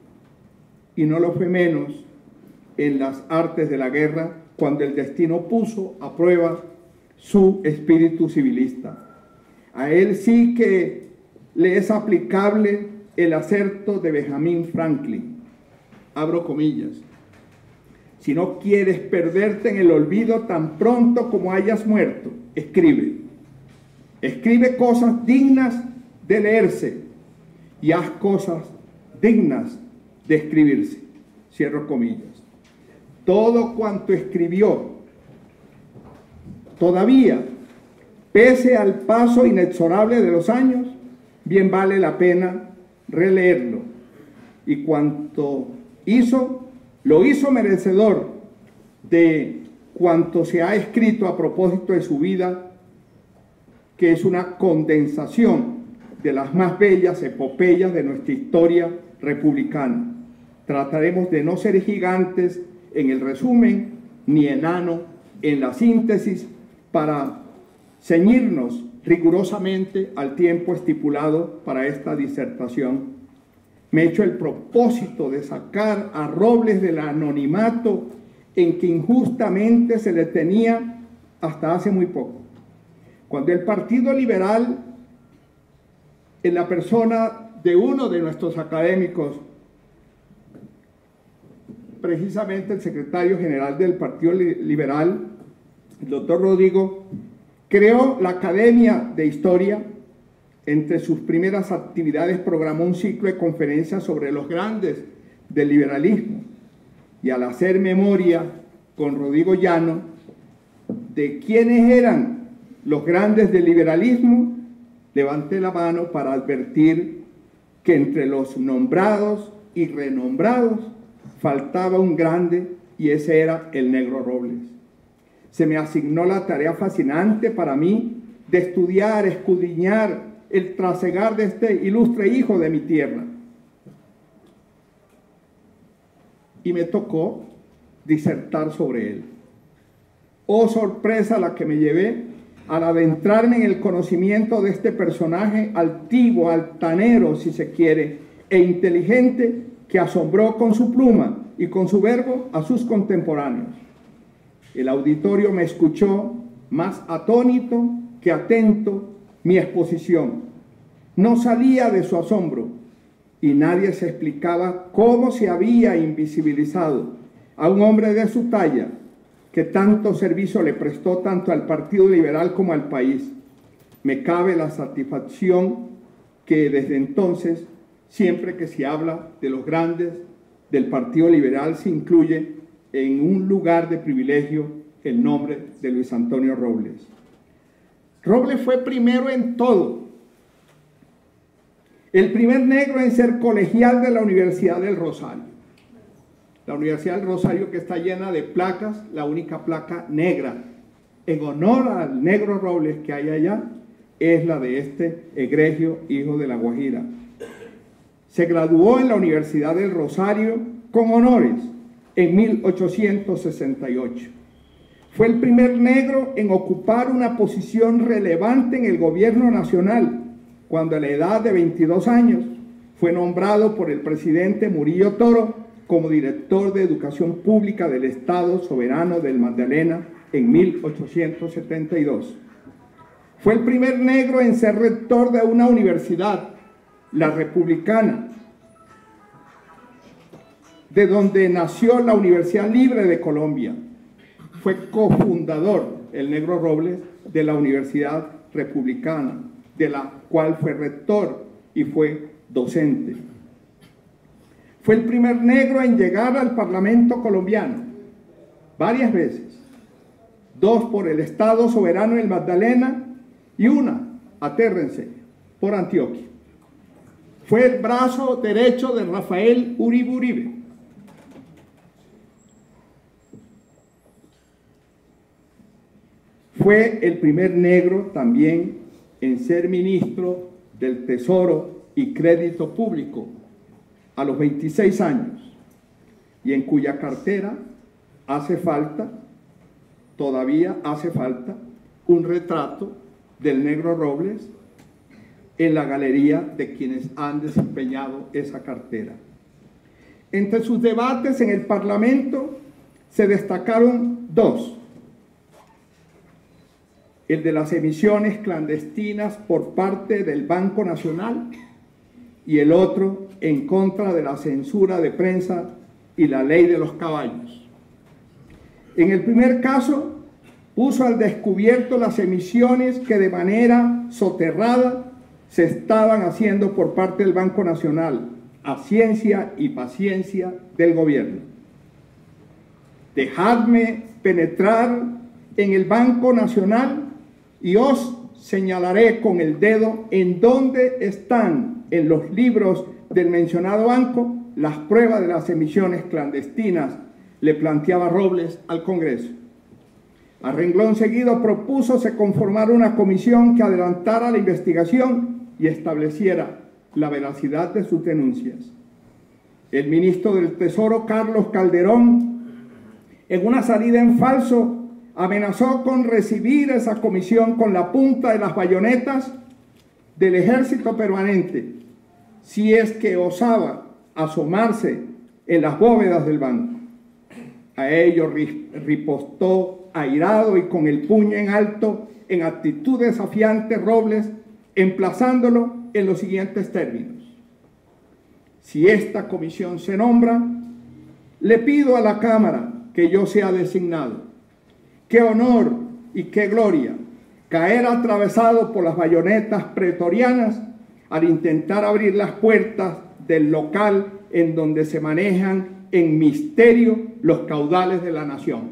y no lo fue menos en las artes de la guerra, cuando el destino puso a prueba su espíritu civilista. A él sí que le es aplicable el acerto de Benjamin Franklin. Abro comillas. Si no quieres perderte en el olvido tan pronto como hayas muerto, escribe. Escribe cosas dignas de leerse y haz cosas dignas de escribirse. Cierro comillas. Todo cuanto escribió, todavía, pese al paso inexorable de los años, bien vale la pena releerlo. Y cuanto hizo, lo hizo merecedor de cuanto se ha escrito a propósito de su vida, que es una condensación de las más bellas epopeyas de nuestra historia republicana. Trataremos de no ser gigantes en el resumen, ni enano en la síntesis, para ceñirnos rigurosamente al tiempo estipulado para esta disertación. Me he hecho el propósito de sacar a Robles del anonimato en que injustamente se le tenía hasta hace muy poco. Cuando el Partido Liberal, en la persona de uno de nuestros académicos, precisamente el secretario general del Partido Liberal, el doctor Rodrigo, creó la Academia de Historia. Entre sus primeras actividades programó un ciclo de conferencias sobre los grandes del liberalismo, y al hacer memoria con Rodrigo Llano de quiénes eran los grandes del liberalismo, levanté la mano para advertir que entre los nombrados y renombrados faltaba un grande, y ese era el Negro Robles. Se me asignó la tarea fascinante para mí de estudiar, escudriñar el trasegar de este ilustre hijo de mi tierra. Y me tocó disertar sobre él. Oh, sorpresa la que me llevé al adentrarme en el conocimiento de este personaje altivo, altanero, si se quiere, e inteligente, que asombró con su pluma y con su verbo a sus contemporáneos. El auditorio me escuchó más atónito que atento mi exposición. No salía de su asombro y nadie se explicaba cómo se había invisibilizado a un hombre de su talla que tanto servicio le prestó tanto al Partido Liberal como al país. Me cabe la satisfacción que desde entonces, siempre que se habla de los grandes del Partido Liberal, se incluye en un lugar de privilegio el nombre de Luis Antonio Robles. Robles fue primero en todo. El primer negro en ser colegial de la Universidad del Rosario. La Universidad del Rosario, que está llena de placas, la única placa negra en honor al Negro Robles que hay allá, es la de este egregio hijo de La Guajira. Se graduó en la Universidad del Rosario con honores en 1868. Fue el primer negro en ocupar una posición relevante en el gobierno nacional, cuando a la edad de 22 años fue nombrado por el presidente Murillo Toro como director de Educación Pública del Estado Soberano del Magdalena en 1872. Fue el primer negro en ser rector de una universidad, la Republicana, de donde nació la Universidad Libre de Colombia. Fue cofundador, el Negro Robles, de la Universidad Republicana, de la cual fue rector y fue docente. Fue el primer negro en llegar al Parlamento colombiano, varias veces, 2 por el Estado Soberano del Magdalena y una, atérrense, por Antioquia. Fue el brazo derecho de Rafael Uribe Uribe. Fue el primer negro también en ser ministro del Tesoro y Crédito Público a los 26 años, y en cuya cartera todavía hace falta, un retrato del Negro Robles en la galería de quienes han desempeñado esa cartera. Entre sus debates en el Parlamento se destacaron 2. el de las emisiones clandestinas por parte del Banco Nacional, y el otro en contra de la censura de prensa y la ley de los caballos. En el primer caso, puso al descubierto las emisiones que de manera soterrada se estaban haciendo por parte del Banco Nacional, a ciencia y paciencia del gobierno. Dejadme penetrar en el Banco Nacional y os señalaré con el dedo en dónde están en los libros del mencionado banco las pruebas de las emisiones clandestinas, le planteaba Robles al Congreso. A renglón seguido propuso se conformara una comisión que adelantara la investigación y estableciera la veracidad de sus denuncias. El ministro del Tesoro, Carlos Calderón, en una salida en falso, amenazó con recibir esa comisión con la punta de las bayonetas del ejército permanente, si es que osaba asomarse en las bóvedas del banco. A ello ripostó airado y con el puño en alto, en actitud desafiante, Robles, emplazándolo en los siguientes términos: si esta comisión se nombra, le pido a la Cámara que yo sea designado. Qué honor y qué gloria caer atravesado por las bayonetas pretorianas al intentar abrir las puertas del local en donde se manejan en misterio los caudales de la nación.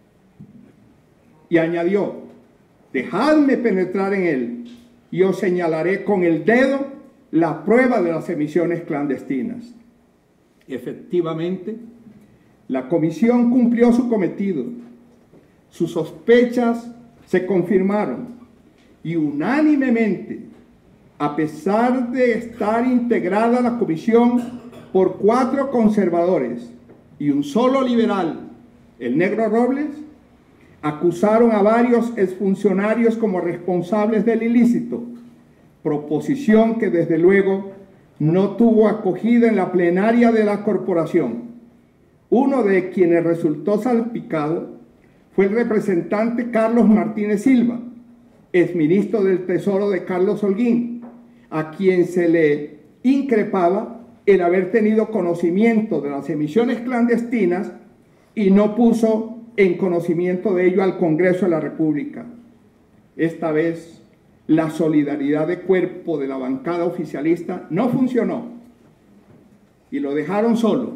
Y añadió: dejadme penetrar en él y os señalaré con el dedo la prueba de las emisiones clandestinas. Efectivamente, la comisión cumplió su cometido. Sus sospechas se confirmaron y unánimemente, a pesar de estar integrada la comisión por 4 conservadores y un solo liberal, el Negro Robles, acusaron a varios exfuncionarios como responsables del ilícito, proposición que desde luego no tuvo acogida en la plenaria de la corporación. Uno de quienes resultó salpicado fue el representante Carlos Martínez Silva, exministro del Tesoro de Carlos Holguín, a quien se le increpaba el haber tenido conocimiento de las emisiones clandestinas y no puso en conocimiento de ello al Congreso de la República. Esta vez, la solidaridad de cuerpo de la bancada oficialista no funcionó y lo dejaron solo.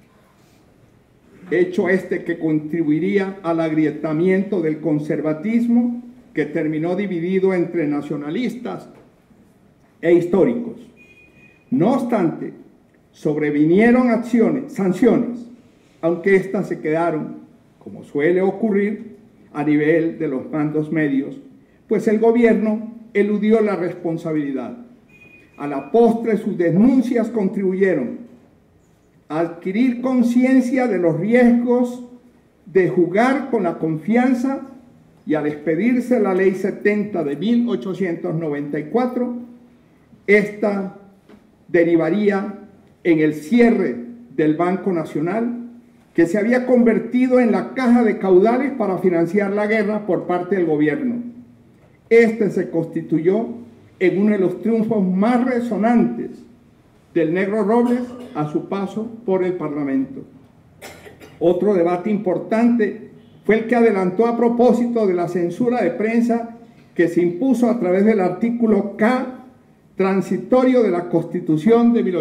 Hecho este que contribuiría al agrietamiento del conservatismo, que terminó dividido entre nacionalistas e históricos. No obstante, sobrevinieron sanciones, aunque éstas se quedaron, como suele ocurrir, a nivel de los mandos medios, pues el gobierno eludió la responsabilidad. A la postre, sus denuncias contribuyeron a adquirir conciencia de los riesgos de jugar con la confianza, y al expedirse la Ley 70 de 1894, esta derivaría en el cierre del Banco Nacional, que se había convertido en la caja de caudales para financiar la guerra por parte del gobierno. Este se constituyó en uno de los triunfos más resonantes del Negro Robles a su paso por el Parlamento. Otro debate importante fue el que adelantó a propósito de la censura de prensa que se impuso a través del artículo K transitorio de la Constitución de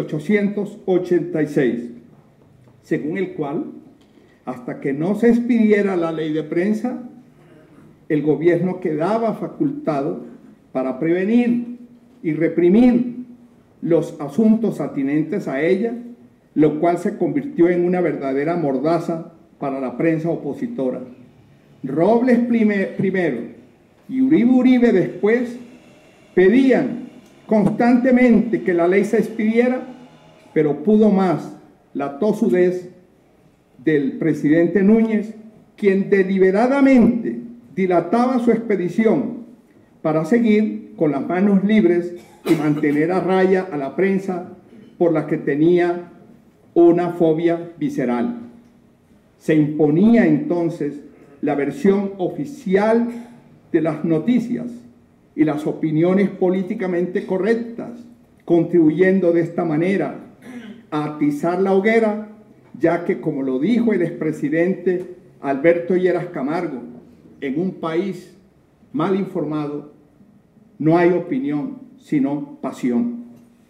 1886, según el cual, hasta que no se expidiera la ley de prensa, el gobierno quedaba facultado para prevenir y reprimir los asuntos atinentes a ella, lo cual se convirtió en una verdadera mordaza para la prensa opositora. Robles primero y Uribe después pedían constantemente que la ley se expidiera, pero pudo más la tosudez del presidente Núñez, quien deliberadamente dilataba su expedición para seguir con las manos libres y mantener a raya a la prensa por la que tenía una fobia visceral. Se imponía entonces la versión oficial de las noticias y las opiniones políticamente correctas, contribuyendo de esta manera a atizar la hoguera, ya que, como lo dijo el expresidente Alberto Lleras Camargo, en un país mal informado no hay opinión, sino pasión.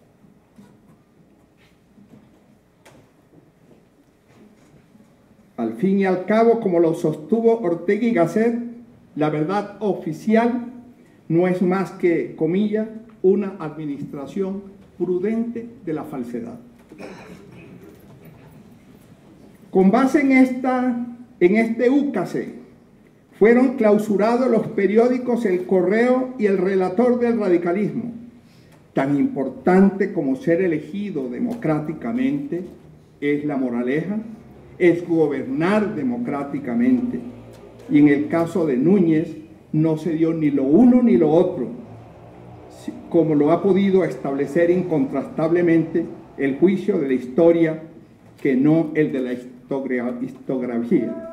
Al fin y al cabo, como lo sostuvo Ortega y Gasset, la verdad oficial no es más que, comillas, una administración prudente de la falsedad. Con base en este úcase, fueron clausurados los periódicos El Correo y El Relator del Radicalismo. Tan importante como ser elegido democráticamente es la moraleja, es gobernar democráticamente. Y en el caso de Núñez no se dio ni lo uno ni lo otro, como lo ha podido establecer incontrastablemente el juicio de la historia, que no el de la historiografía.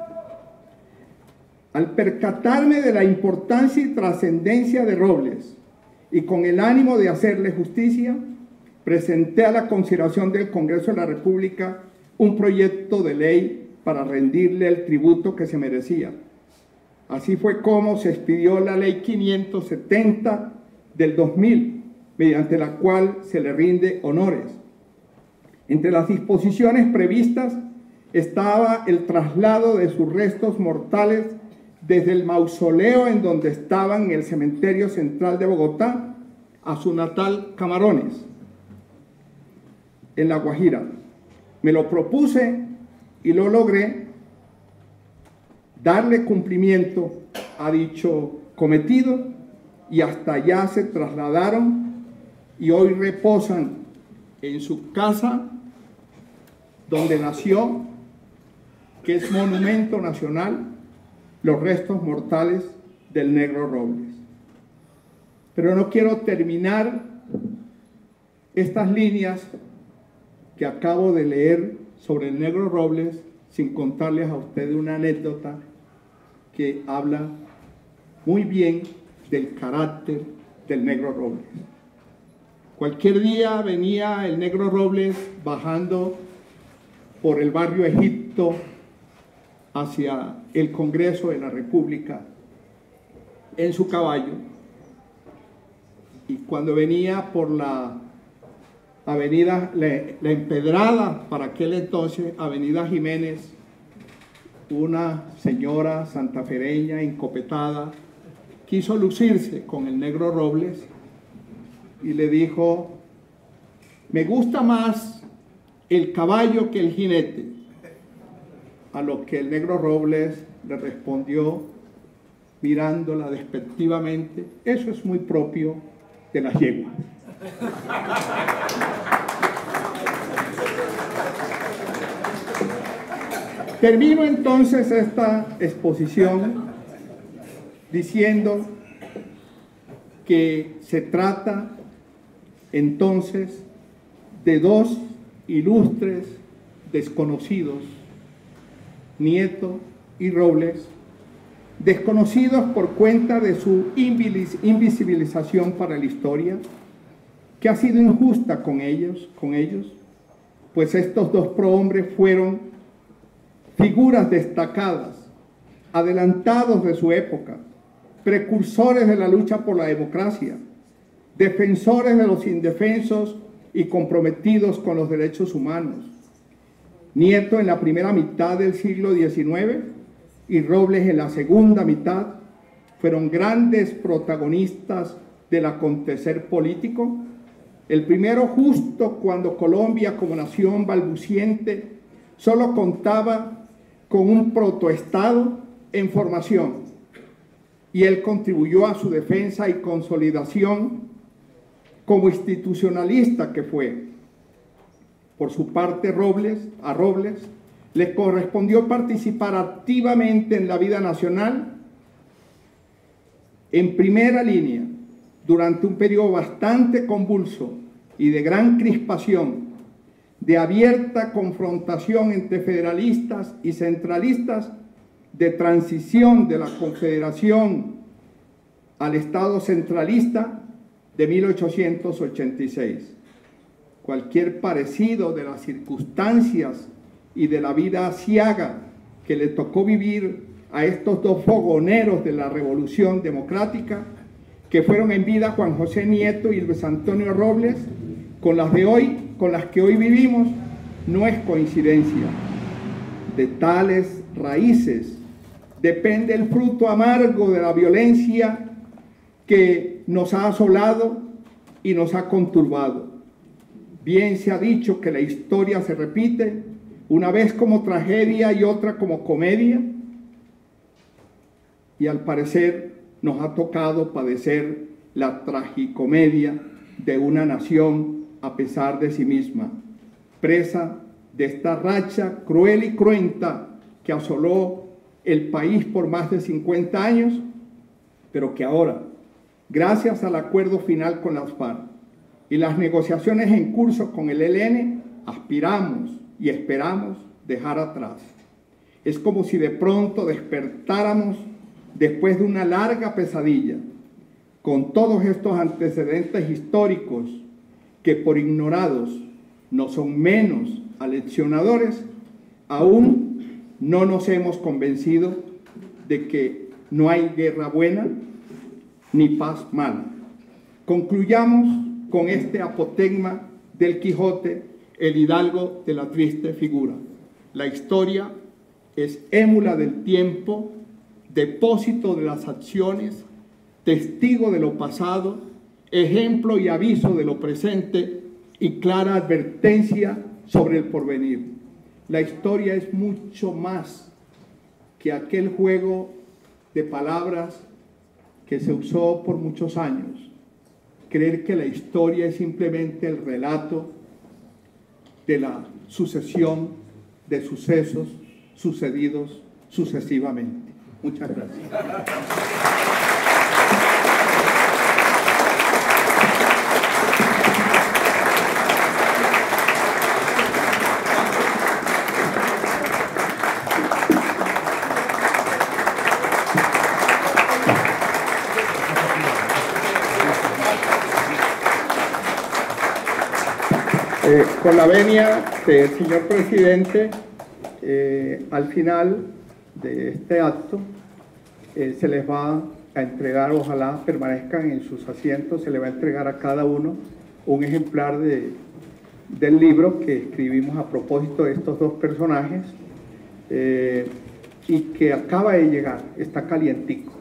Al percatarme de la importancia y trascendencia de Robles, y con el ánimo de hacerle justicia, presenté a la consideración del Congreso de la República un proyecto de ley para rendirle el tributo que se merecía. Así fue como se expidió la Ley 570 del 2000, mediante la cual se le rinde honores. Entre las disposiciones previstas estaba el traslado de sus restos mortales desde el mausoleo en donde estaban en el cementerio central de Bogotá a su natal Camarones, en La Guajira. Me lo propuse y lo logré, darle cumplimiento a dicho cometido, y hasta allá se trasladaron y hoy reposan en su casa donde nació, que es monumento nacional, los restos mortales del Negro Robles. Pero no quiero terminar estas líneas que acabo de leer sobre el Negro Robles sin contarles a ustedes una anécdota que habla muy bien del carácter del Negro Robles. Cualquier día venía el Negro Robles bajando por el barrio Egipto hacia el Congreso de la República en su caballo, y cuando venía por la avenida, la empedrada para aquel entonces, Avenida Jiménez, una señora santafereña encopetada quiso lucirse con el Negro Robles y le dijo: me gusta más el caballo que el jinete. A lo que el Negro Robles le respondió, mirándola despectivamente: eso es muy propio de las yeguas. Termino entonces esta exposición diciendo que se trata entonces de dos ilustres desconocidos, Nieto y Robles, desconocidos por cuenta de su invisibilización para la historia, que ha sido injusta con ellos, pues estos dos prohombres fueron figuras destacadas, adelantados de su época, precursores de la lucha por la democracia, defensores de los indefensos y comprometidos con los derechos humanos. Nieto en la primera mitad del siglo XIX y Robles en la segunda mitad fueron grandes protagonistas del acontecer político. El primero justo cuando Colombia, como nación balbuciente, solo contaba con un protoestado en formación, y él contribuyó a su defensa y consolidación como institucionalista que fue. Por su parte, a Robles le correspondió participar activamente en la vida nacional en primera línea durante un periodo bastante convulso y de gran crispación, de abierta confrontación entre federalistas y centralistas, de transición de la Confederación al Estado centralista de 1886. Cualquier parecido de las circunstancias y de la vida aciaga que le tocó vivir a estos dos fogoneros de la Revolución Democrática, que fueron en vida Juan José Nieto y Luis Antonio Robles, con las que hoy vivimos, no es coincidencia. De tales raíces depende el fruto amargo de la violencia que nos ha asolado y nos ha conturbado. Bien se ha dicho que la historia se repite, una vez como tragedia y otra como comedia, y al parecer nos ha tocado padecer la tragicomedia de una nación a pesar de sí misma, presa de esta racha cruel y cruenta que asoló el país por más de 50 años, pero que ahora, gracias al acuerdo final con las FARC y las negociaciones en curso con el ELN, aspiramos y esperamos dejar atrás. Es como si de pronto despertáramos después de una larga pesadilla, con todos estos antecedentes históricos que por ignorados no son menos aleccionadores, aún no nos hemos convencido de que no hay guerra buena ni paz mala. Concluyamos con este apotegma del Quijote, el hidalgo de la triste figura. La historia es émula del tiempo, depósito de las acciones, testigo de lo pasado, ejemplo y aviso de lo presente y clara advertencia sobre el porvenir. La historia es mucho más que aquel juego de palabras que se usó por muchos años. Creer que la historia es simplemente el relato de la sucesión de sucesos sucedidos sucesivamente. Muchas gracias. Con la venia del señor presidente, al final de este acto se les va a entregar, ojalá permanezcan en sus asientos, se les va a entregar a cada uno un ejemplar del libro que escribimos a propósito de estos dos personajes y que acaba de llegar, está calientico.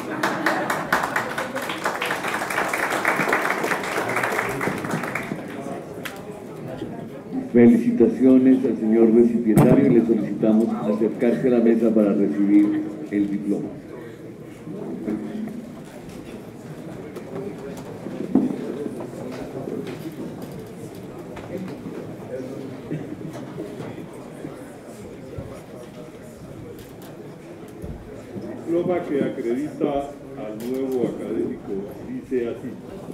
Felicitaciones al señor recipientario y le solicitamos acercarse a la mesa para recibir el diploma. El diploma que acredita al nuevo académico dice así: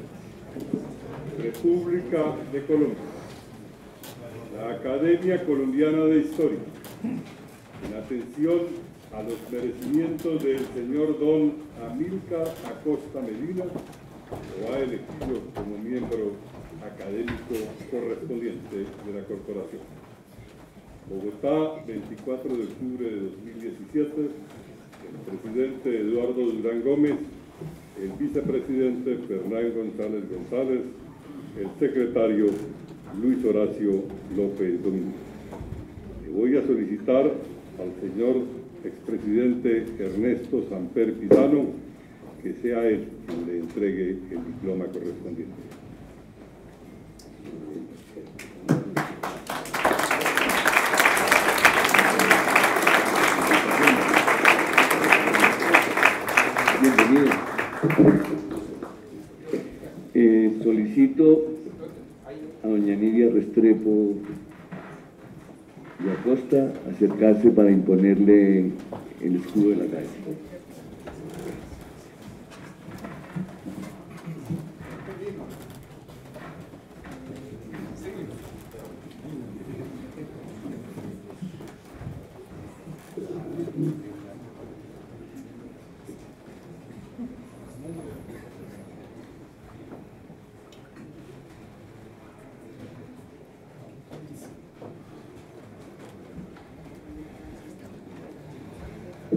República de Colombia. La Academia Colombiana de Historia, en atención a los merecimientos del señor don Amílcar Acosta Medina, lo ha elegido como miembro académico correspondiente de la corporación. Bogotá, 24 de octubre de 2017, el presidente Eduardo Durán Gómez, el vicepresidente Fernán González González, el secretario Luis Horacio López Domínguez. Le voy a solicitar al señor expresidente Ernesto Samper Pizano que sea él quien le entregue el diploma correspondiente. Bienvenido. Solicito a doña Nidia Restrepo y Acosta acercarse para imponerle el escudo de la calle.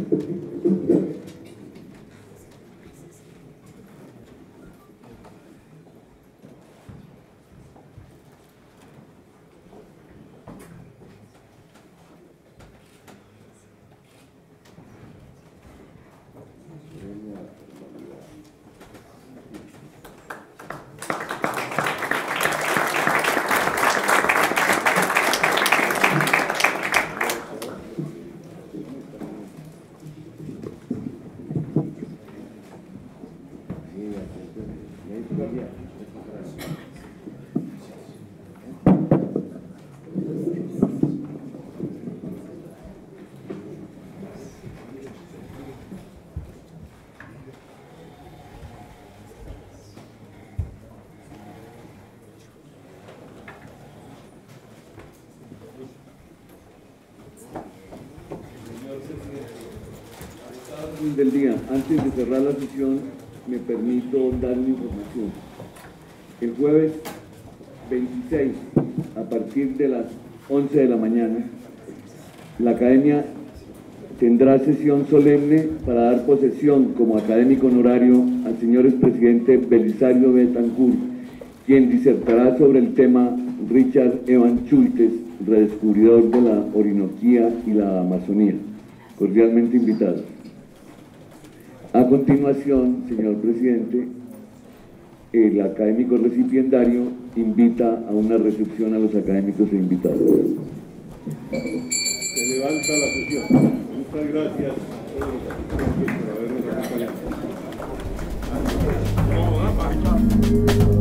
Del día. Antes de cerrar la sesión, me permito dar una información. El jueves 26, a partir de las 11 de la mañana, la Academia tendrá sesión solemne para dar posesión como académico honorario al señor expresidente Belisario Betancur, quien disertará sobre el tema Richard Evans Schultes, redescubridor de la Orinoquía y la Amazonía. Cordialmente invitados. A continuación, señor presidente, el académico recipiendario invita a una recepción a los académicos e invitados. Se levanta la sesión. Muchas gracias por habernos acompañado.